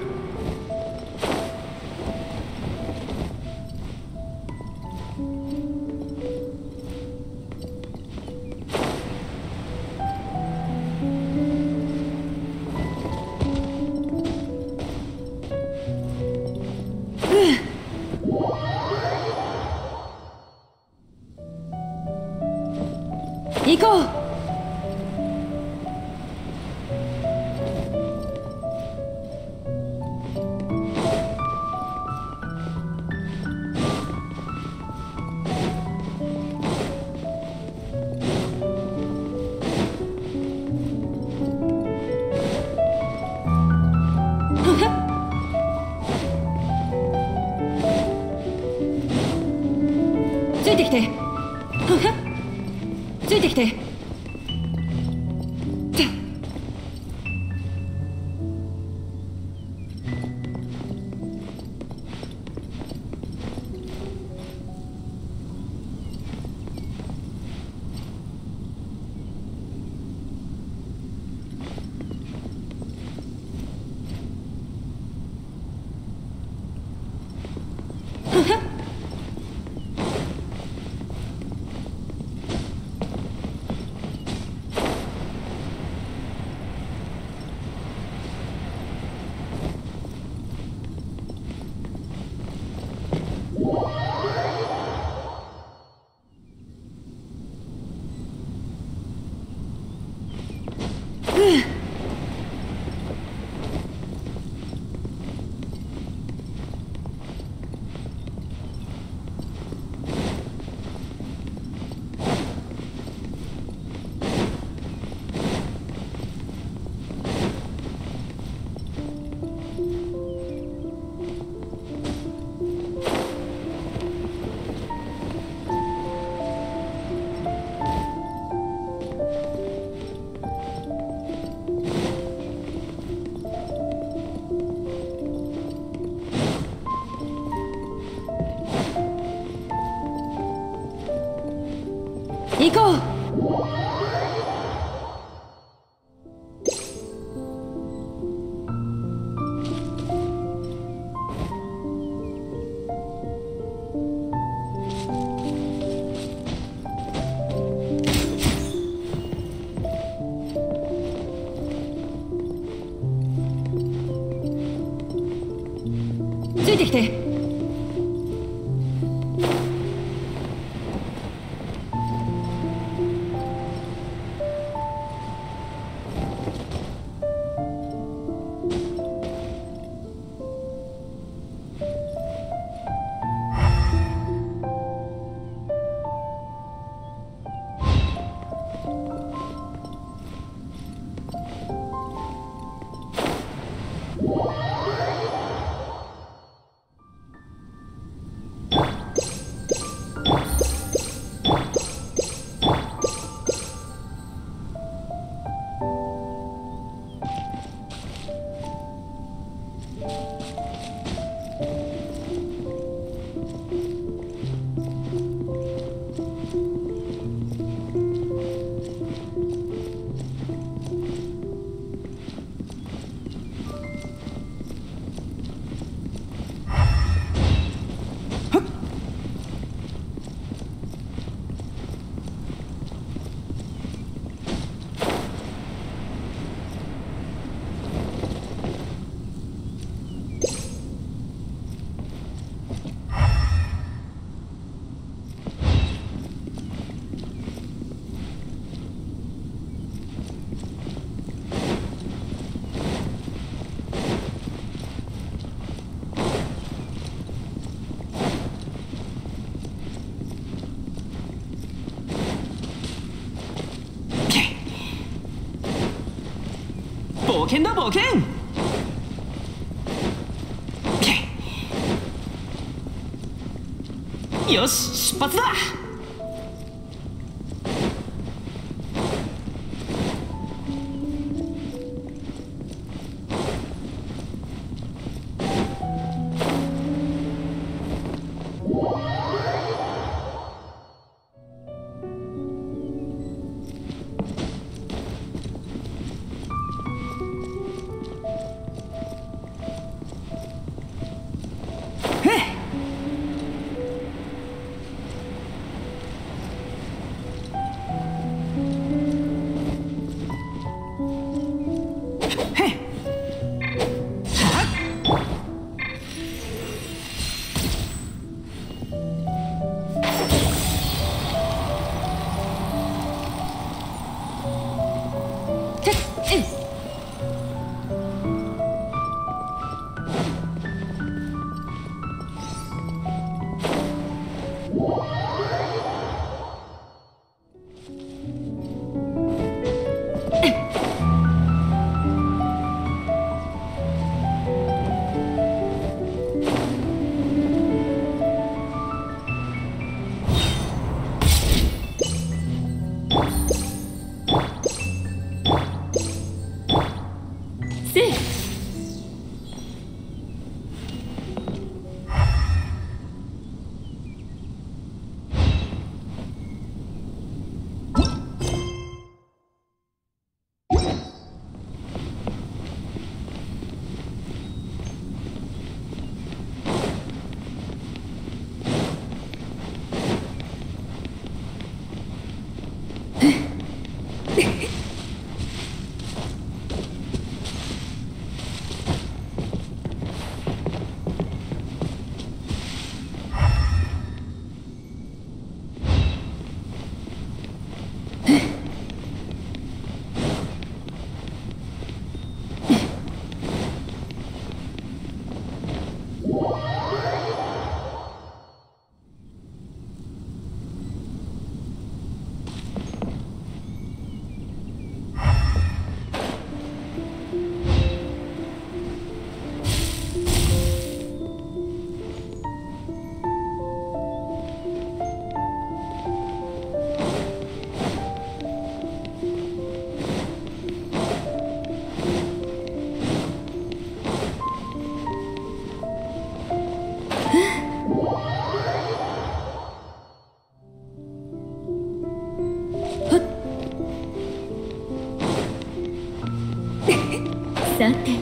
行こう。ついてきて。ついてきて。行こう。ついてきて。 冒険だ冒険。よし出発だ。 さて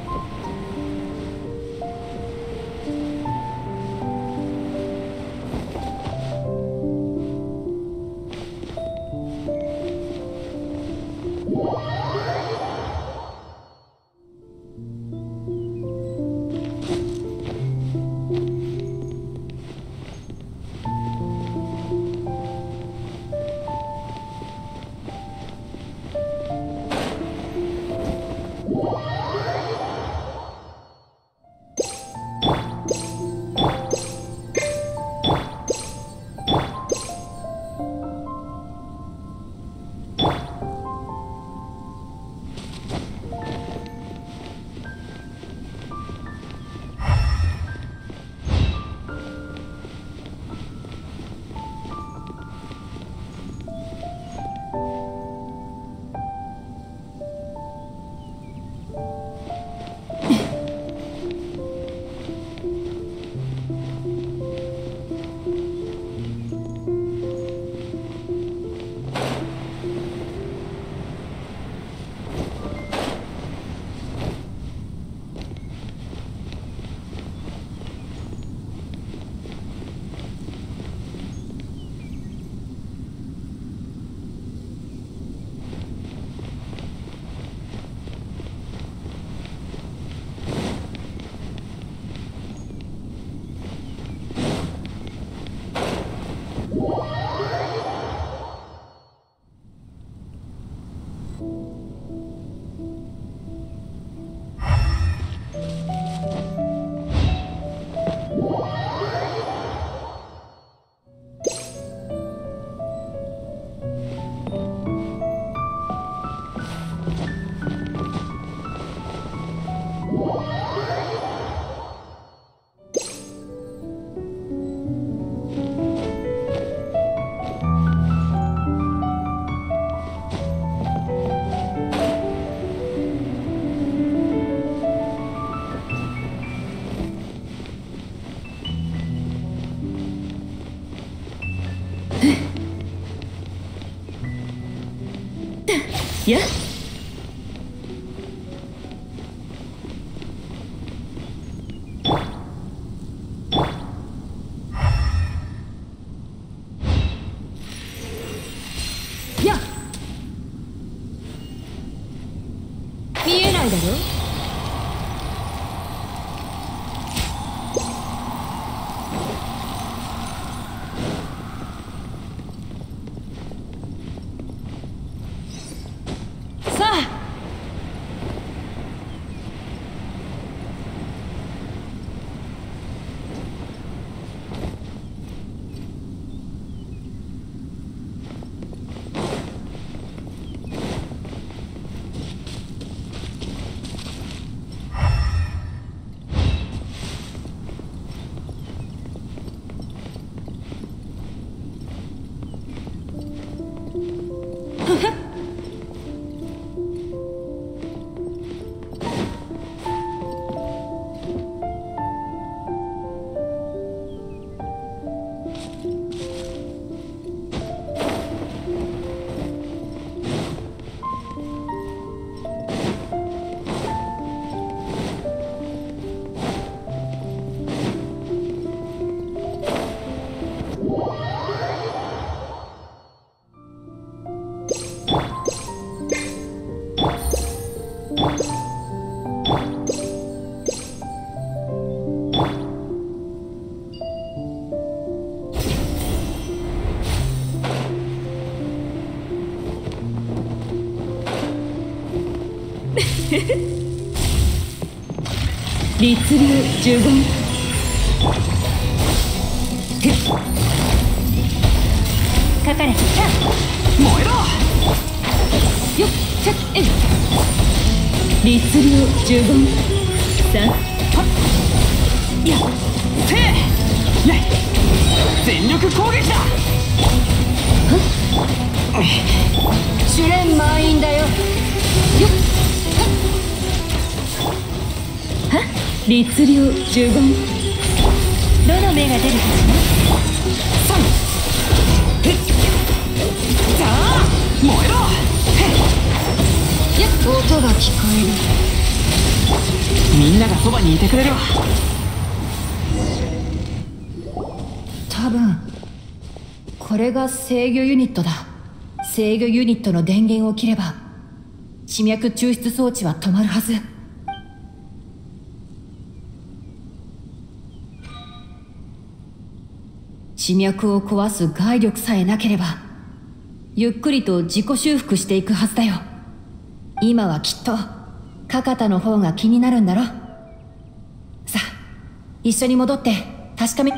やっやっ見えないだろ。律流呪言書かれてた燃えろよっちゃっえ律流呪言さんはっやっせーやい全力攻撃だはっ試練満員だよよっ律流呪言どの目が出るかしらさんへっさあ燃えろへっやっ音が聞こえるみんながそばにいてくれるわ。 多分これが制御ユニットだ。制御ユニットの電源を切れば地脈抽出装置は止まるはず。地脈を壊す外力さえなければゆっくりと自己修復していくはずだよ。今はきっとカカタの方が気になるんだろ。さあ一緒に戻って確かめ。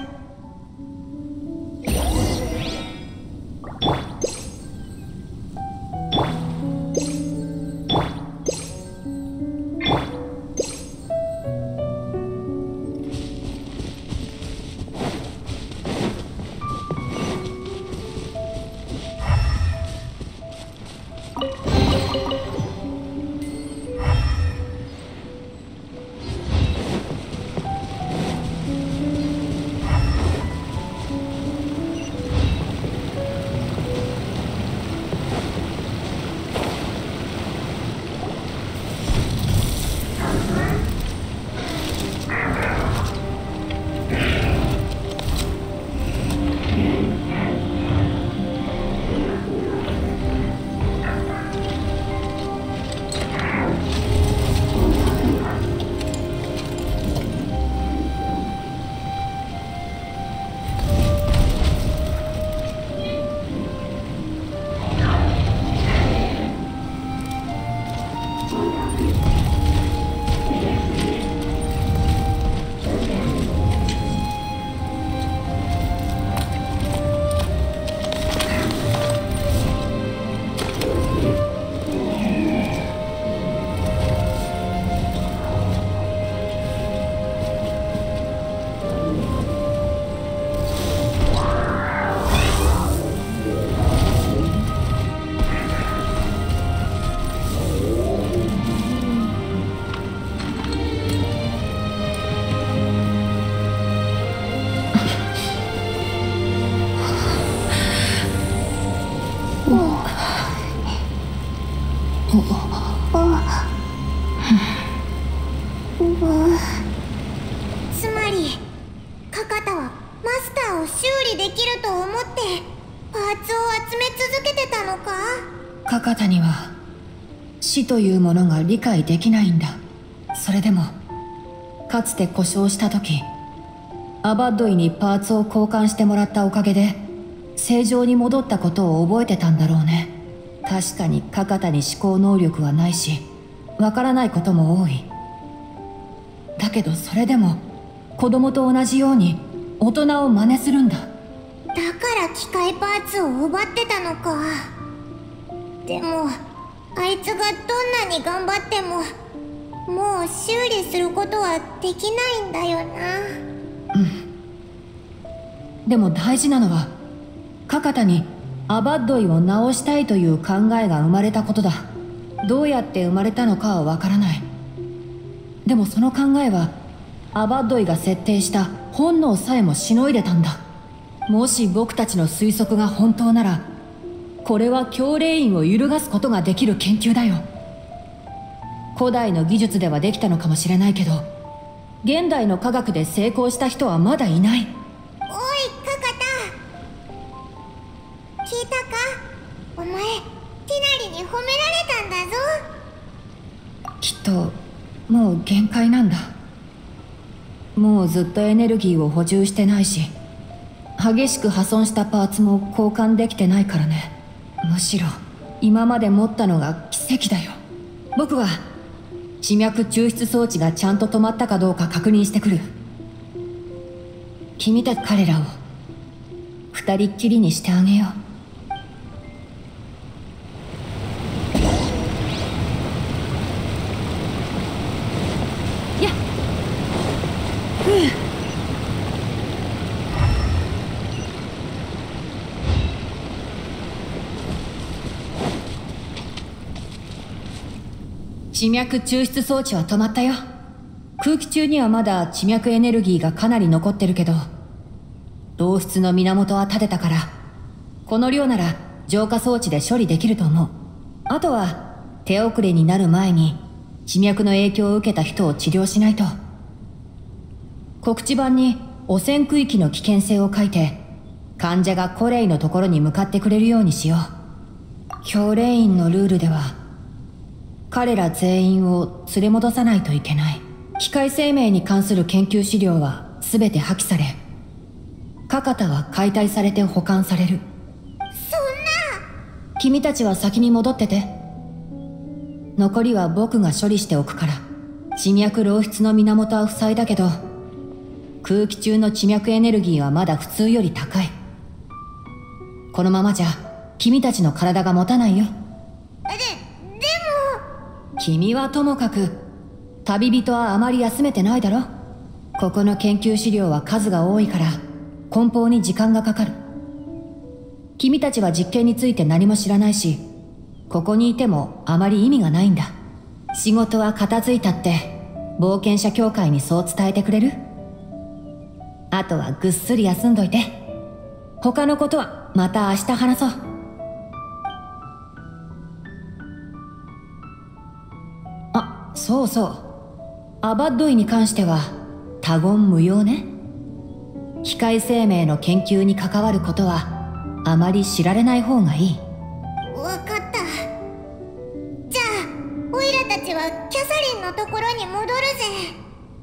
つまりカカタはマスターを修理できると思ってパーツを集め続けてたのか。 カカタには死というものが理解できないんだ。それでもかつて故障した時アバッドイにパーツを交換してもらったおかげで正常に戻ったことを覚えてたんだろうね。確かにカカタに思考能力はないしわからないことも多い。だけどそれでも子供と同じように大人を真似するんだ。 だから機械パーツを奪ってたのか。でもあいつがどんなに頑張ってももう修理することはできないんだよな。 うん。でも大事なのはカカタにアバッドイを直したいという考えが生まれたことだ。どうやって生まれたのかはわからない。でもその考えはアバッドイが設定した本能さえもしのいでたんだ。もし僕たちの推測が本当ならこれは教霊院を揺るがすことができる研究だよ。古代の技術ではできたのかもしれないけど現代の科学で成功した人はまだいない。 おいカカタ、聞いたか。お前ティナリに褒められたんだぞ。 きっともう限界なんだ。もうずっとエネルギーを補充してないし激しく破損したパーツも交換できてないからね。むしろ今まで持ったのが奇跡だよ。僕は地脈抽出装置がちゃんと止まったかどうか確認してくる。君たち彼らを二人っきりにしてあげよう。地脈抽出装置は止まったよ。空気中にはまだ地脈エネルギーがかなり残ってるけど漏出の源は立てたからこの量なら浄化装置で処理できると思う。あとは手遅れになる前に地脈の影響を受けた人を治療しないと。告知板に汚染区域の危険性を書いて、患者がコレイのところに向かってくれるようにしよう。教令院のルールでは彼ら全員を連れ戻さないといけない。機械生命に関する研究資料は全て破棄され、カカタは解体されて保管される。 そんな。君たちは先に戻ってて。残りは僕が処理しておくから。地脈漏出の源は塞いだけど、空気中の地脈エネルギーはまだ普通より高い。このままじゃ君たちの体が持たないよ。 で、でも。 君はともかく旅人はあまり休めてないだろ。ここの研究資料は数が多いから梱包に時間がかかる。君たちは実験について何も知らないし、ここにいてもあまり意味がないんだ。仕事は片付いたって冒険者協会にそう伝えてくれる？あとはぐっすり休んどいて。他のことはまた明日話そう。あ、そうそう。アバッドイに関しては他言無用ね。機械生命の研究に関わることはあまり知られない方がいい。 わかった。じゃあオイラたちはキャサリンのところに戻るぜ。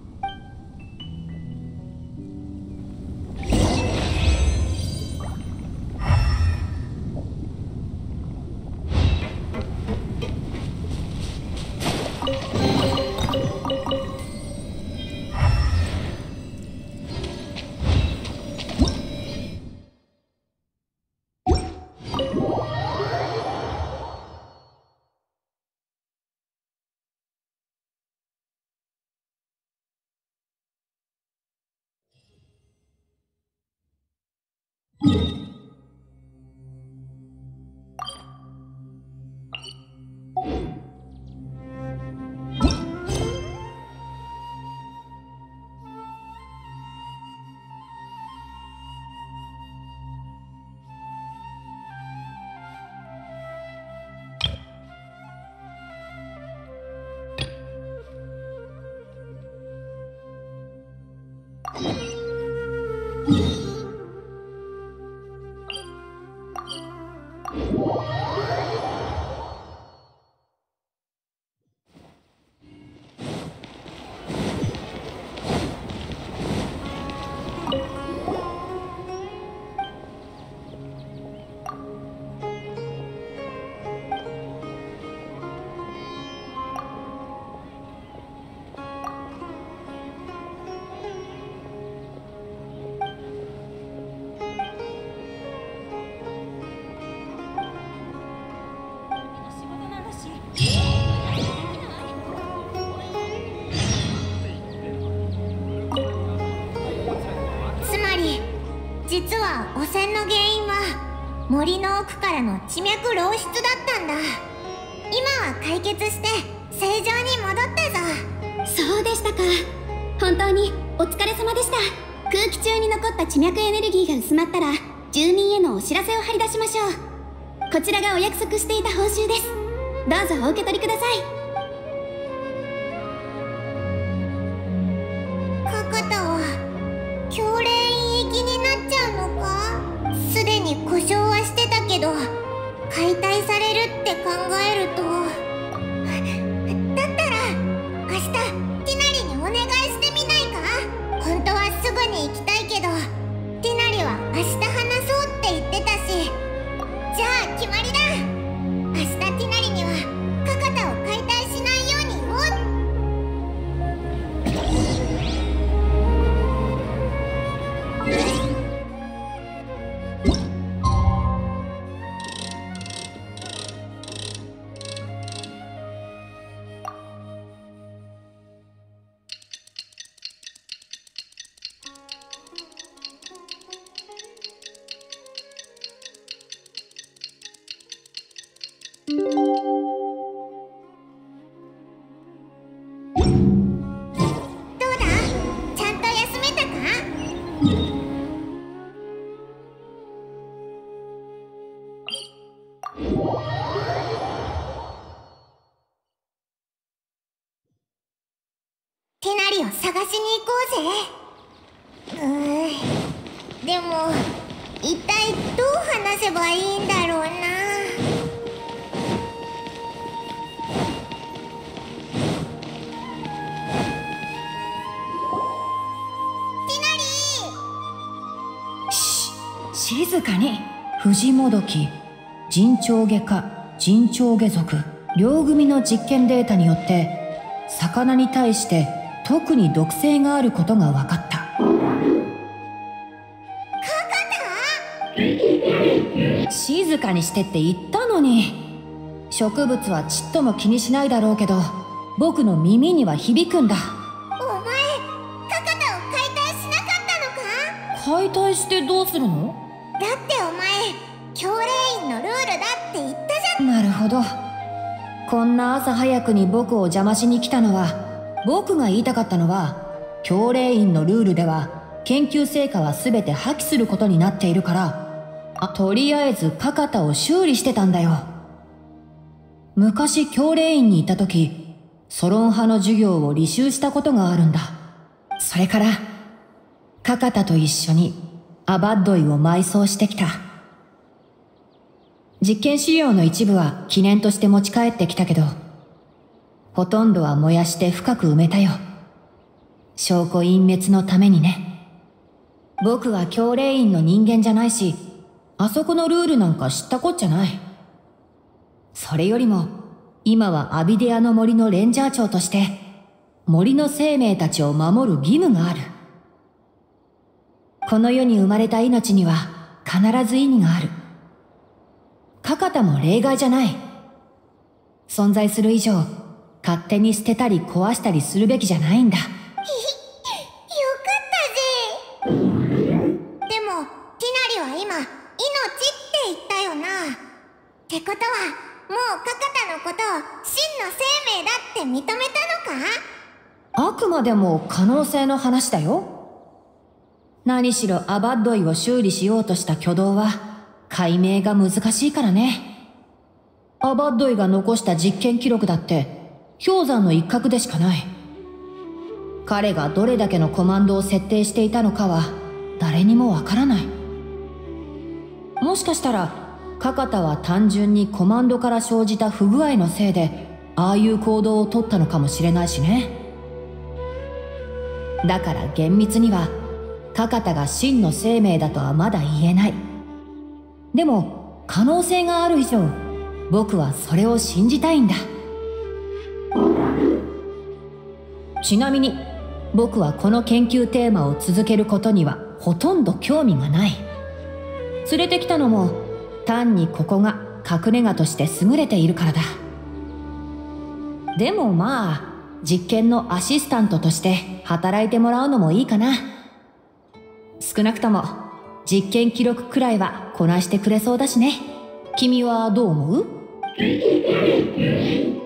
実は汚染の原因は森の奥からの地脈漏出だったんだ。今は解決して正常に戻ったぞ。 そうでしたか。本当にお疲れ様でした。空気中に残った地脈エネルギーが薄まったら住民へのお知らせを貼り出しましょう。こちらがお約束していた報酬です。どうぞお受け取りください。 カカタは教令員行きになっちゃうのか？すでに故障はしてたけど解体されるって考えると、だったら明日ティナリにお願いしてみないか？本当はすぐに行きたいけどティナリは明日話そうって言ってたし、じゃあ決まりだ。明日ティナリにはカカタを解体しないように言おう。 りを探しに行こうぜ。うーん、でも一体どう話せばいいんだろうな。 静かに。藤もどき、人長下科、人長下属両組の実験データによって魚に対して特に毒性があることが分かった。静かにしてって言ったのに。植物はちっとも気にしないだろうけど、僕の耳には響くんだ。 お前、カカタを解体しなかったのか？ 解体してどうするの？ だってお前、教令員のルールだって言ったじゃん。 なるほど。こんな朝早くに僕を邪魔しに来たのは、僕が言いたかったのは、教令員のルールでは研究成果は全て破棄することになっているから、あとりあえずカカタを修理してたんだよ。昔教令員にいた時、ソロン派の授業を履修したことがあるんだ。それからカカタと一緒にアバッドイを埋葬してきた。実験資料の一部は記念として持ち帰ってきたけど、ほとんどは燃やして深く埋めたよ。証拠隠滅のためにね。僕は教令員の人間じゃないし、あそこのルールなんか知ったこっちゃない。それよりも今はアビデアの森のレンジャー長として森の生命たちを守る義務がある。この世に生まれた命には必ず意味がある。カカタも例外じゃない。存在する以上勝手に捨てたり壊したりするべきじゃないんだ。 よかったぜ。でもティナリは今命って言ったよな。ってことはもうカカタのことを真の生命だって認めたのか？ あくまでも可能性の話だよ。何しろアバッドイを修理しようとした挙動は解明が難しいからね。アバッドイが残した実験記録だって氷山の一角でしかない。彼がどれだけのコマンドを設定していたのかは誰にもわからない。もしかしたらカカタは単純にコマンドから生じた不具合のせいでああいう行動をとったのかもしれないしね。だから厳密にはカカタが真の生命だとはまだ言えない。でも可能性がある以上、僕はそれを信じたいんだ。ちなみに僕はこの研究テーマを続けることにはほとんど興味がない。連れてきたのも単にここが隠れ家として優れているからだ。でもまあ実験のアシスタントとして働いてもらうのもいいかな。少なくとも実験記録くらいはこなしてくれそうだしね。君はどう思う？